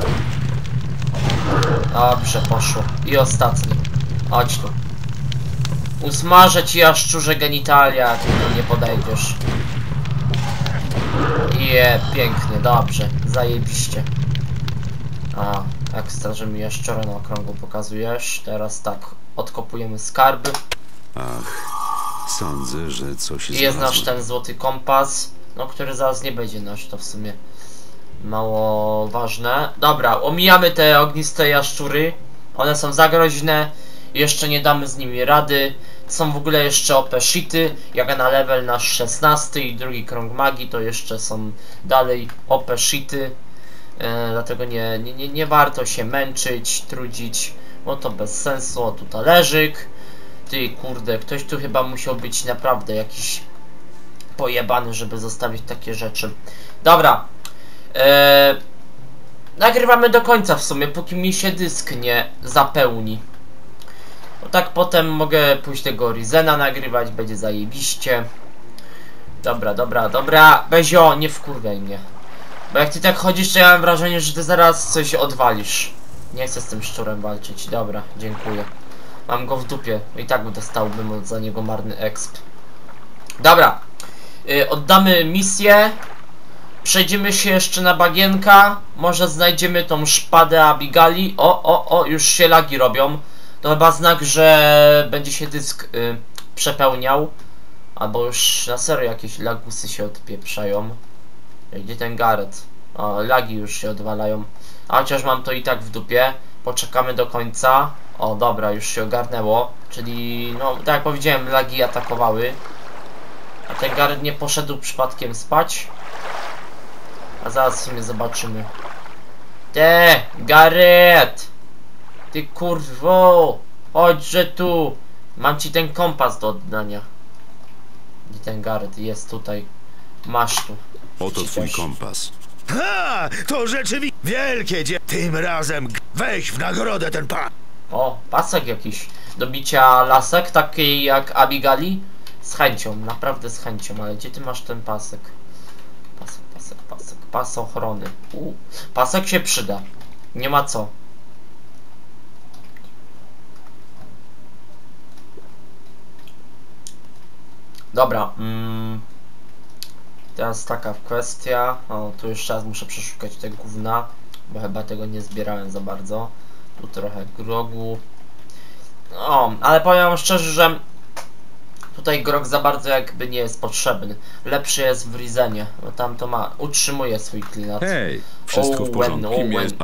Dobrze, poszło. I ostatni. Chodź tu. Usmażę ci jaszczurze genitalia, jak tu nie podejdziesz. Pięknie, dobrze. Zajebiście. A, ekstra, że mi jaszczurę na okrągło pokazujesz. Teraz tak, odkopujemy skarby. Ach, sądzę, że coś I jest nasz znalazłem. ten złoty kompas, no który zaraz nie będzie nasz, to w sumie mało ważne. Dobra, omijamy te ogniste jaszczury. One są za groźne. Jeszcze nie damy z nimi rady. Są w ogóle jeszcze OP shity. Jak na level nasz 16 i drugi krąg magii, to jeszcze są dalej OP shity. Dlatego nie warto się męczyć, trudzić, bo to bez sensu. O, tu talerzyk. Ty kurde, ktoś tu chyba musiał być naprawdę jakiś pojebany, żeby zostawić takie rzeczy. Dobra. Nagrywamy do końca w sumie, póki mi się dysk nie zapełni. Bo tak potem mogę pójść tego Rizena nagrywać, będzie zajebiście. Dobra. Bezio, nie wkurwiaj mnie. Bo jak ty tak chodzisz, to ja mam wrażenie, że ty zaraz coś odwalisz. Nie chcę z tym szczurem walczyć. Dobra, dziękuję. Mam go w dupie. I tak dostałbym za niego marny exp. Dobra. Oddamy misję. Przejdziemy się jeszcze na bagienka. Może znajdziemy tą szpadę Abigali. O, już się lagi robią. To chyba znak, że będzie się dysk przepełniał. Albo już na serio jakieś lagusy się odpieprzają. Gdzie ten Gareth? O, lagi już się odwalają. A chociaż mam to i tak w dupie. Poczekamy do końca. O, dobra, już się ogarnęło. Czyli, no, tak jak powiedziałem, lagi atakowały. A ten Gareth nie poszedł przypadkiem spać. A zaraz w sumie zobaczymy. Gareth! Ty kurwo! Chodźże tu! Mam ci ten kompas do oddania. Gdzie ten Gareth? Jest tutaj. Masz tu. Oto twój kompas. Ha! To rzeczywiście wielkie dzieło. Tym razem weź w nagrodę ten pan. O, pasek jakiś. Do bicia lasek, takiej jak Abigali. Z chęcią, naprawdę z chęcią. Ale gdzie ty masz ten pasek? Pasek. Pas ochrony. Pasek się przyda. Nie ma co. Dobra. Teraz taka kwestia. O, tu jeszcze raz muszę przeszukać te gówna, bo chyba tego nie zbierałem za bardzo. Tu trochę grogu. O, ale powiem wam szczerze, że tutaj grog za bardzo jakby nie jest potrzebny. Lepszy jest w Rizenie, bo tam to ma, utrzymuje swój klinat. Hej, wszystko w porządku. Kim jest?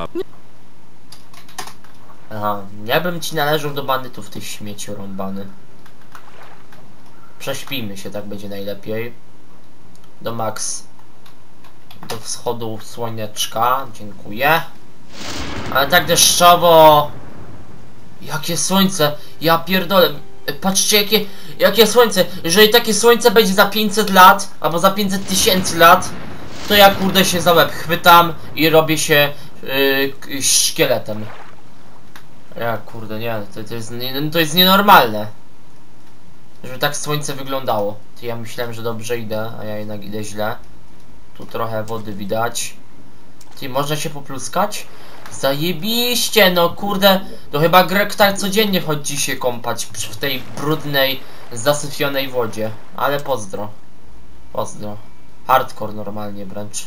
Aha, ja bym ci należał do bandytów, ty śmieciu rąbany. Prześpijmy się, tak będzie najlepiej. Do Max. Do wschodu słoneczka, dziękuję. Ale tak deszczowo. Jakie słońce, ja pierdolę. Patrzcie jakie słońce. Jeżeli takie słońce będzie za 500 lat, albo za 500 000 lat, to ja kurde się za łeb chwytam i robię się szkieletem. Ja kurde nie, to jest nienormalne. Żeby tak słońce wyglądało. To ja myślałem, że dobrze idę, a ja jednak idę źle. Tu trochę wody widać. Ty, można się popluskać? Zajebiście, no kurde. To chyba Greg tak codziennie chodzi się kąpać w tej brudnej, zasyfionej wodzie. Ale pozdro. Pozdro. Hardcore normalnie wręcz.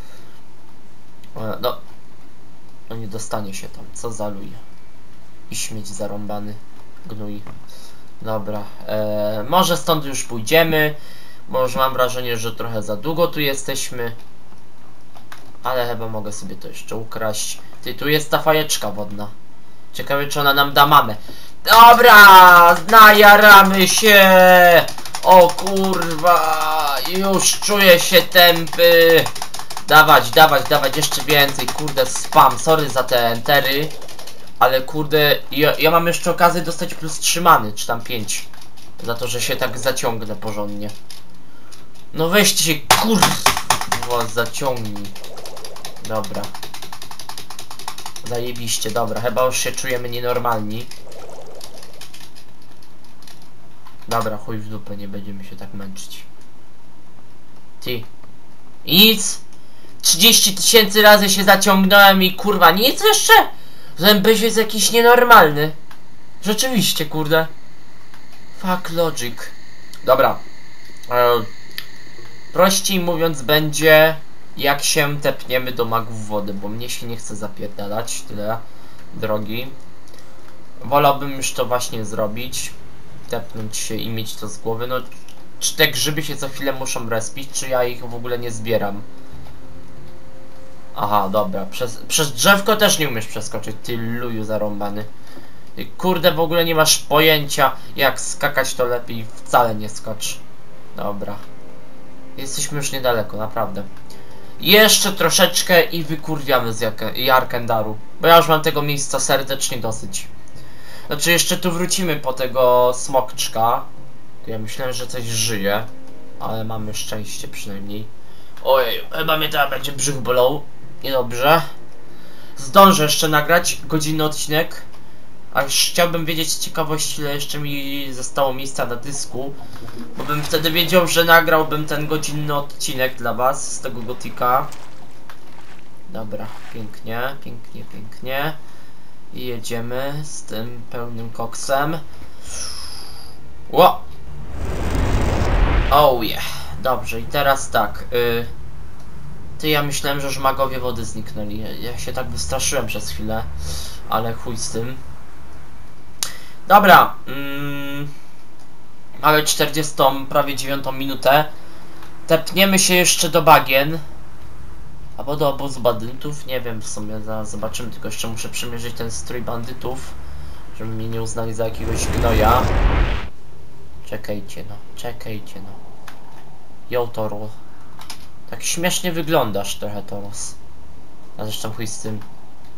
No. No nie dostanie się tam. Co za luj. I śmieć zarąbany. Gnój. Dobra. Może stąd już pójdziemy. Może mam wrażenie, że trochę za długo tu jesteśmy. Ale chyba mogę sobie to jeszcze ukraść. Ty, tu jest ta fajeczka wodna. Ciekawe, czy ona nam da mamę. Dobra! Najaramy się! O kurwa! Już czuję się tępy! Dawać, dawać, dawać jeszcze więcej. Kurde, spam. Sorry za te entery. Ale kurde, ja mam jeszcze okazję dostać plus 3 many, czy tam 5. Za to, że się tak zaciągnę porządnie. No weźcie się, kurwa, zaciągnij. Dobra. Zajebiście, dobra, chyba już się czujemy nienormalni. Dobra, chuj w dupę, nie będziemy się tak męczyć. Ty. Nic! 30 000 razy się zaciągnąłem i kurwa, nic jeszcze? Ten byś jest jakiś nienormalny. Rzeczywiście, kurde. Fuck logic. Dobra. Prościej mówiąc będzie, jak się tepniemy do magów wody, bo mnie się nie chce zapierdalać tyle drogi. Wolałbym już to właśnie zrobić. Tepnąć się i mieć to z głowy. No, czy te grzyby się co chwilę muszą respić, czy ja ich w ogóle nie zbieram? Aha, dobra. Przez drzewko też nie umiesz przeskoczyć, ty luju zarąbany. Ty kurde, w ogóle nie masz pojęcia, jak skakać, to lepiej wcale nie skocz. Dobra. Jesteśmy już niedaleko, naprawdę. Jeszcze troszeczkę i wykurwiamy z Jarkendaru. Bo ja już mam tego miejsca serdecznie dosyć. Znaczy jeszcze tu wrócimy po tego smokczka. Ja myślałem, że coś żyje. Ale mamy szczęście przynajmniej. Ojej, chyba mnie teraz będzie brzuch bolał. Niedobrze. Zdążę jeszcze nagrać godzinny odcinek. A już chciałbym wiedzieć z ciekawości, ile jeszcze mi zostało miejsca na dysku. Bo bym wtedy wiedział, że nagrałbym ten godzinny odcinek dla was z tego gotika. Dobra, pięknie, pięknie, pięknie. I jedziemy z tym pełnym koksem. Ło! Oh yeah. Dobrze, i teraz tak. Ty, ja myślałem, że już magowie wody zniknęli. Ja się tak wystraszyłem przez chwilę. Ale chuj z tym. Dobra. Mamy 40, prawie 9 minutę. Tepniemy się jeszcze do bagien. Albo do obozu bandytów. Nie wiem w sumie, zaraz zobaczymy. Tylko jeszcze muszę przymierzyć ten strój bandytów, żeby mnie nie uznali za jakiegoś gnoja. Czekajcie no, czekajcie no. Yo, Toro. Tak śmiesznie wyglądasz trochę, Toros. A zresztą chuj z tym.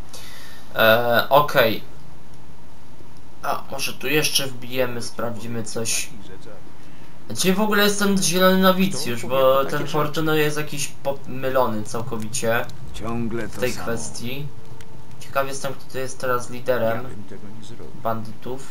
Okej. A, może tu jeszcze wbijemy, sprawdzimy coś. Gdzie w ogóle jest ten zielony nowicjusz, bo ten Fortuno jest jakiś pomylony całkowicie w tej kwestii. Ciekaw jestem, kto to jest teraz liderem bandytów.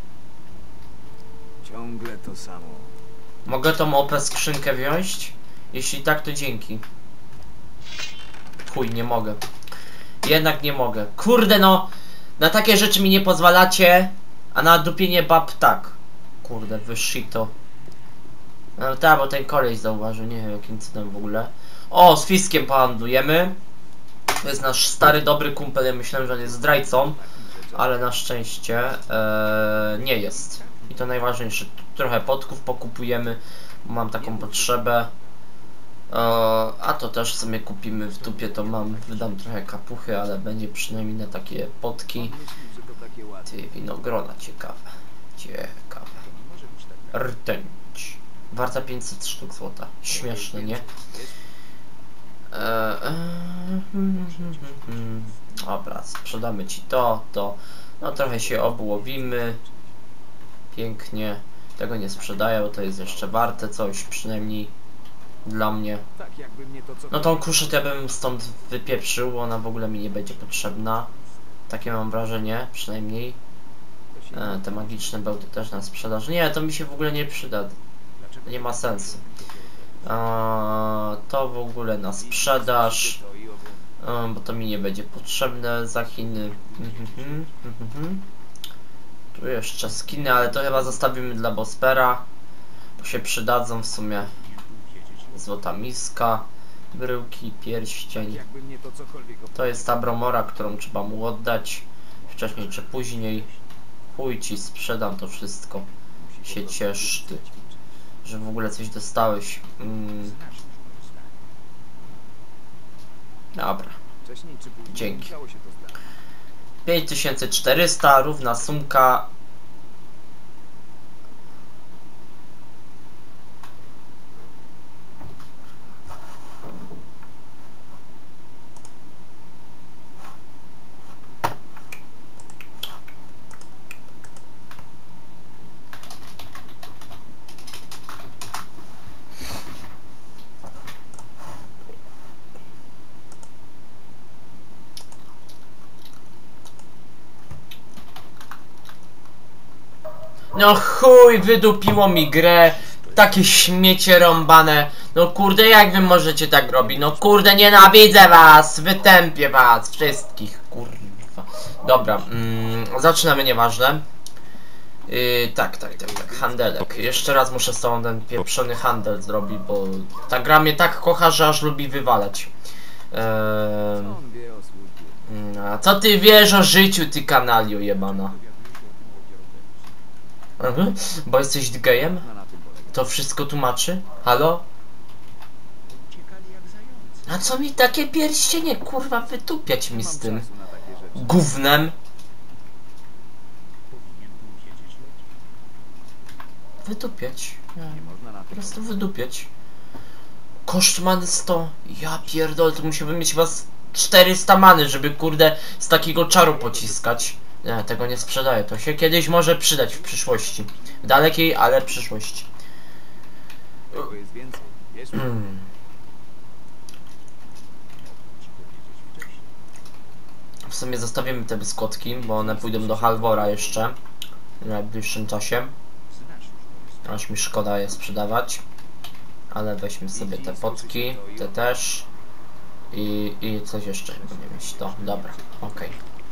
Ciągle to samo. Mogę tą OP skrzynkę wziąć? Jeśli tak, to dzięki. Chuj, nie mogę. Jednak nie mogę. Kurde no! Na takie rzeczy mi nie pozwalacie, a na dupienie bab tak. Kurde, wyszito. No tak, bo ten koleś zauważył, nie wiem jakim cudem w ogóle. O, z Fiskiem pohandlujemy. To jest nasz stary, dobry kumpel, ja myślałem, że on jest zdrajcą. ale na szczęście nie jest. I to najważniejsze. Trochę podków pokupujemy, bo mam taką potrzebę. A to też sobie kupimy w dupie, to wydam trochę kapuchy, ale będzie przynajmniej na takie potki. Ty, winogrona ciekawe. Rtęć. Warta 500 sztuk złota. Śmieszne, nie? Dobra, sprzedamy ci to. No trochę się obłowimy. Pięknie. Tego nie sprzedaję, bo to jest jeszcze warte coś, przynajmniej dla mnie. No tą kuszę to ja bym stąd wypieprzył, bo ona w ogóle mi nie będzie potrzebna. Takie mam wrażenie, przynajmniej. Te magiczne bełty też na sprzedaż. Nie, to mi się w ogóle nie przyda. Nie ma sensu. To w ogóle na sprzedaż. Bo to mi nie będzie potrzebne za Chiny. Tu jeszcze skiny, ale to chyba zostawimy dla Bospera, bo się przydadzą w sumie. Złota miska, bryłki, pierścień. To jest ta bromora, którą trzeba mu oddać wcześniej czy później. Chuj ci, sprzedam to wszystko. Się ciesz ty, że w ogóle coś dostałeś. Dobra. Dzięki. 5400, równa sumka. No chuj, wydupiło mi grę. Takie śmiecie rąbane. No kurde, jak wy możecie tak robić? No kurde, nienawidzę was. Wytępię was wszystkich, kurwa. Dobra, zaczynamy, nieważne. Tak, handelek. Jeszcze raz muszę z tobą ten pieprzony handel zrobić, bo ta gra mnie tak kocha, że aż lubi wywalać. A co ty wiesz o życiu, ty kanalio jebana? Bo jesteś gejem? To wszystko tłumaczy? Halo? A co mi takie pierścienie, kurwa, wytupiać mi z tym gównem? Wydupiać. Po prostu wydupiać. Koszt many 100. Ja pierdolę, to musiałbym mieć was 400 many, żeby kurde z takiego czaru pociskać. Nie, tego nie sprzedaję. To się kiedyś może przydać w przyszłości. W dalekiej, ale przyszłości. W sumie zostawimy te błyskotki, bo one pójdą do Halvora jeszcze w najbliższym czasie. Aż mi szkoda je sprzedawać. Ale weźmy sobie te potki, te też. I coś jeszcze nie mieć. To, dobra, okej.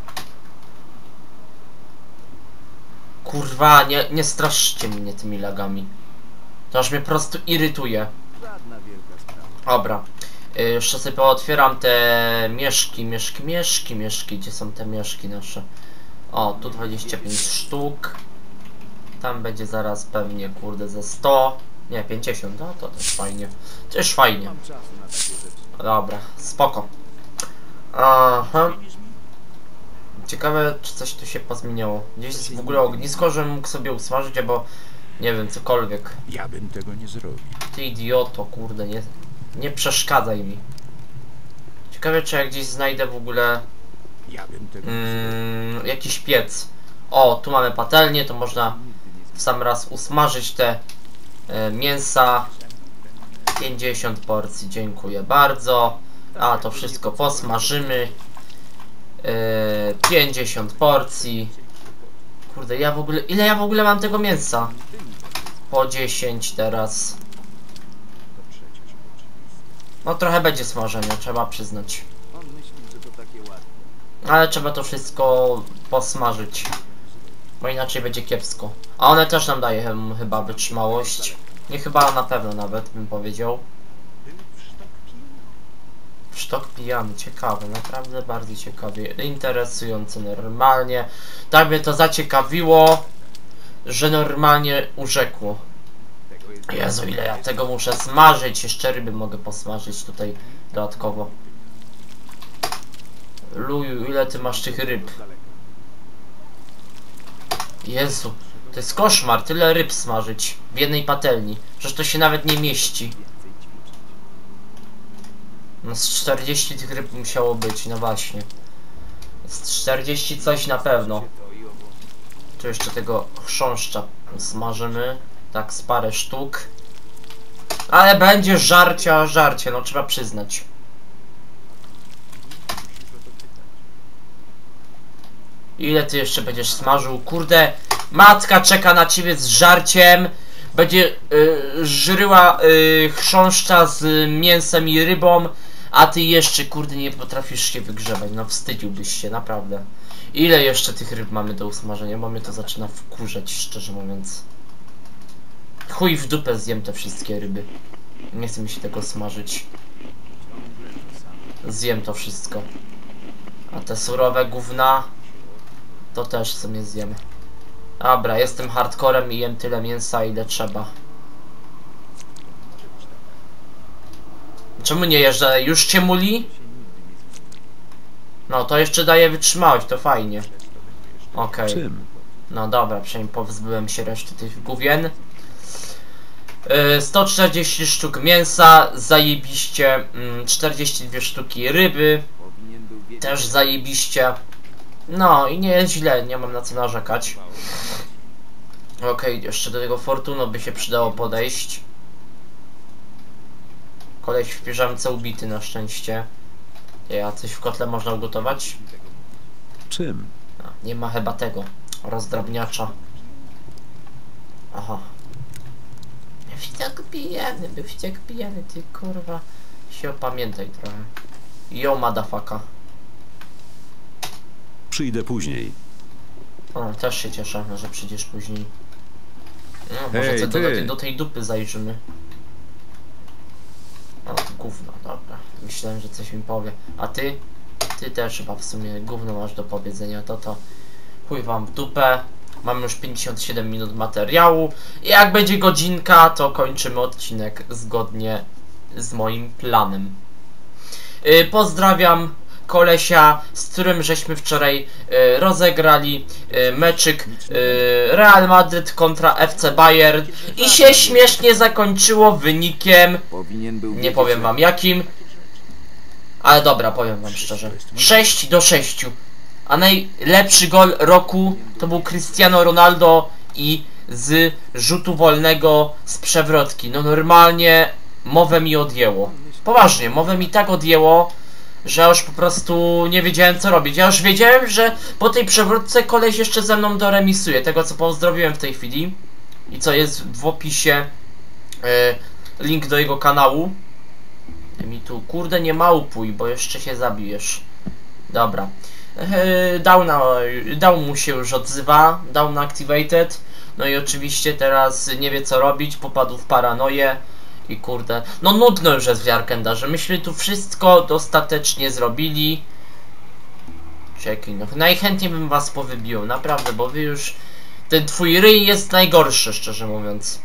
Kurwa, nie straszcie mnie tymi lagami. To aż mnie po prostu irytuje. Dobra. Jeszcze sobie otwieram te mieszki. Gdzie są te mieszki nasze? O, tu 25 sztuk. Tam będzie zaraz pewnie, kurde, ze 100. Nie, 50, no to też fajnie. Też fajnie. Dobra, spoko. Aha. Ciekawe, czy coś tu się pozmieniało. Gdzieś jest w ogóle ognisko, żebym mógł sobie usmażyć, albo nie wiem, cokolwiek. Ja bym tego nie zrobił. Ty idioto, kurde, nie przeszkadzaj mi. Ciekawe, czy ja gdzieś znajdę w ogóle jakiś piec. O, tu mamy patelnię, to można w sam raz usmażyć te mięsa. 50 porcji, dziękuję bardzo. A to wszystko posmażymy. 50 porcji. Kurde, ja w ogóle... Ile ja w ogóle mam tego mięsa? Po 10 teraz. No trochę będzie smażenia, trzeba przyznać. Ale trzeba to wszystko posmażyć, bo inaczej będzie kiepsko. A one też nam daje chyba wytrzymałość. Nie chyba, na pewno nawet bym powiedział. Sztok pijany, ciekawe, naprawdę bardzo ciekawie, interesujące normalnie. Tak mnie to zaciekawiło, że normalnie urzekło. Jezu, ile ja tego muszę smażyć, jeszcze ryby mogę posmażyć tutaj dodatkowo. Luju, ile ty masz tych ryb? Jezu, to jest koszmar, tyle ryb smażyć w jednej patelni, że to się nawet nie mieści. No z 40 tych ryb musiało być, no właśnie. Z 40 coś na pewno. Tu jeszcze tego chrząszcza smażymy. Tak z parę sztuk. Ale będzie żarcie, no trzeba przyznać. Ile ty jeszcze będziesz smażył? Kurde, matka czeka na ciebie z żarciem. Będzie żryła chrząszcza z mięsem i rybą. A ty jeszcze, kurde, nie potrafisz się wygrzebać. No wstydziłbyś się, naprawdę. Ile jeszcze tych ryb mamy do usmażenia? Bo mnie to zaczyna wkurzać, szczerze mówiąc. Chuj w dupę zjem te wszystkie ryby. Nie chce mi się tego smażyć. Zjem to wszystko. A te surowe gówna to też sobie zjem. Dobra, jestem hardcorem i jem tyle mięsa, ile trzeba. Czemu nie jeżdżę? Już cię muli? No to jeszcze daje wytrzymałość, to fajnie. Okej. No dobra, przynajmniej pozbyłem się reszty tych gówien. 140 sztuk mięsa, zajebiście. 42 sztuki ryby, też zajebiście. No i nie jest źle, nie mam na co narzekać. Okej, jeszcze do tego Fortuno by się przydało podejść. Koleś w piżamce ubity na szczęście. A coś w kotle można ugotować? Czym? A, nie ma chyba tego rozdrabniacza. Aha. Był wściek pijany, ty kurwa. Się opamiętaj trochę. Yo, motherfucker. Przyjdę później. O, też się cieszę, że przyjdziesz później. No, może do tej dupy zajrzymy. O, gówno, dobra. Myślałem, że coś mi powie. A ty? Ty też chyba w sumie gówno masz do powiedzenia. To chuj wam w dupę. Mamy już 57 minut materiału. I jak będzie godzinka, to kończymy odcinek zgodnie z moim planem. Pozdrawiam kolesia, z którym żeśmy wczoraj rozegrali meczyk Real Madryt kontra FC Bayern i się śmiesznie zakończyło wynikiem, nie powiem wam jakim, ale dobra, powiem wam szczerze, 6-6, a najlepszy gol roku to był Cristiano Ronaldo i z rzutu wolnego z przewrotki. No normalnie mowę mi odjęło, poważnie, mowę mi tak odjęło, że już po prostu nie wiedziałem co robić. Ja już wiedziałem, że po tej przewrotce koleś jeszcze ze mną doremisuje. Tego co pozdrowiłem w tej chwili i co jest w opisie, link do jego kanału. Mi tu kurde nie małpuj, bo jeszcze się zabijesz. Dobra. Dał mu się już odzywa. Down activated. No i oczywiście teraz nie wie co robić. Popadł w paranoję. I kurde, no nudno już jest w Jarkenda, że myśmy tu wszystko dostatecznie zrobili. Czekaj, no najchętniej bym was powybił, naprawdę, bo wy już... Ten twój ryj jest najgorszy, szczerze mówiąc.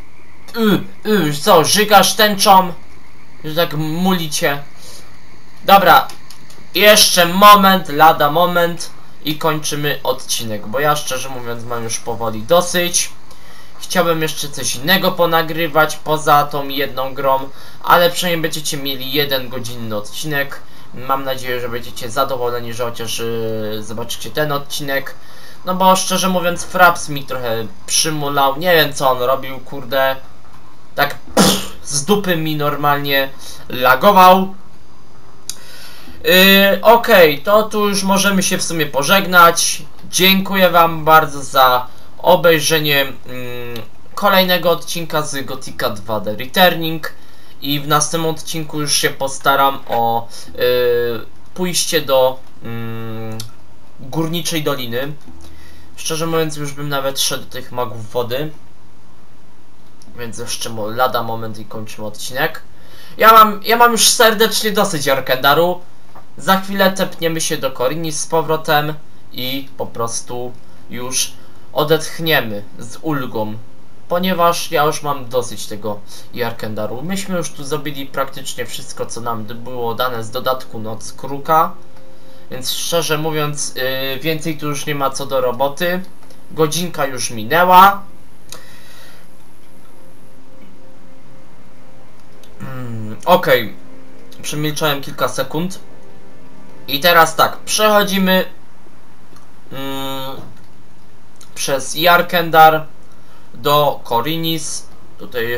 Co, żygasz tęczą? Że tak mulicie. Dobra, jeszcze moment, lada moment i kończymy odcinek, bo ja szczerze mówiąc mam już powoli dosyć. Chciałbym jeszcze coś innego ponagrywać poza tą jedną grą, ale przynajmniej będziecie mieli 1 godzinny odcinek. Mam nadzieję, że będziecie zadowoleni, że chociaż zobaczycie ten odcinek. No bo szczerze mówiąc Fraps mi trochę przymulał, nie wiem co on robił, kurde. Tak z dupy mi normalnie lagował. Okej, to tu już możemy się w sumie pożegnać. Dziękuję wam bardzo za obejrzenie kolejnego odcinka z Gothica 2 The Returning i w następnym odcinku już się postaram o pójście do Górniczej Doliny. Szczerze mówiąc już bym nawet szedł do tych magów wody, więc jeszcze lada moment i kończymy odcinek. Ja mam już serdecznie dosyć Jarkendaru. Za chwilę tepniemy się do Khorinis z powrotem i po prostu już odetchniemy z ulgą. Ponieważ ja już mam dosyć tego Jarkendaru. Myśmy już tu zrobili praktycznie wszystko, co nam było dane z dodatku Noc Kruka. Więc szczerze mówiąc, więcej tu już nie ma co do roboty. Godzinka już minęła. Okej. Przemilczałem kilka sekund. I teraz tak, przechodzimy przez Jarkendar do Khorinis. Tutaj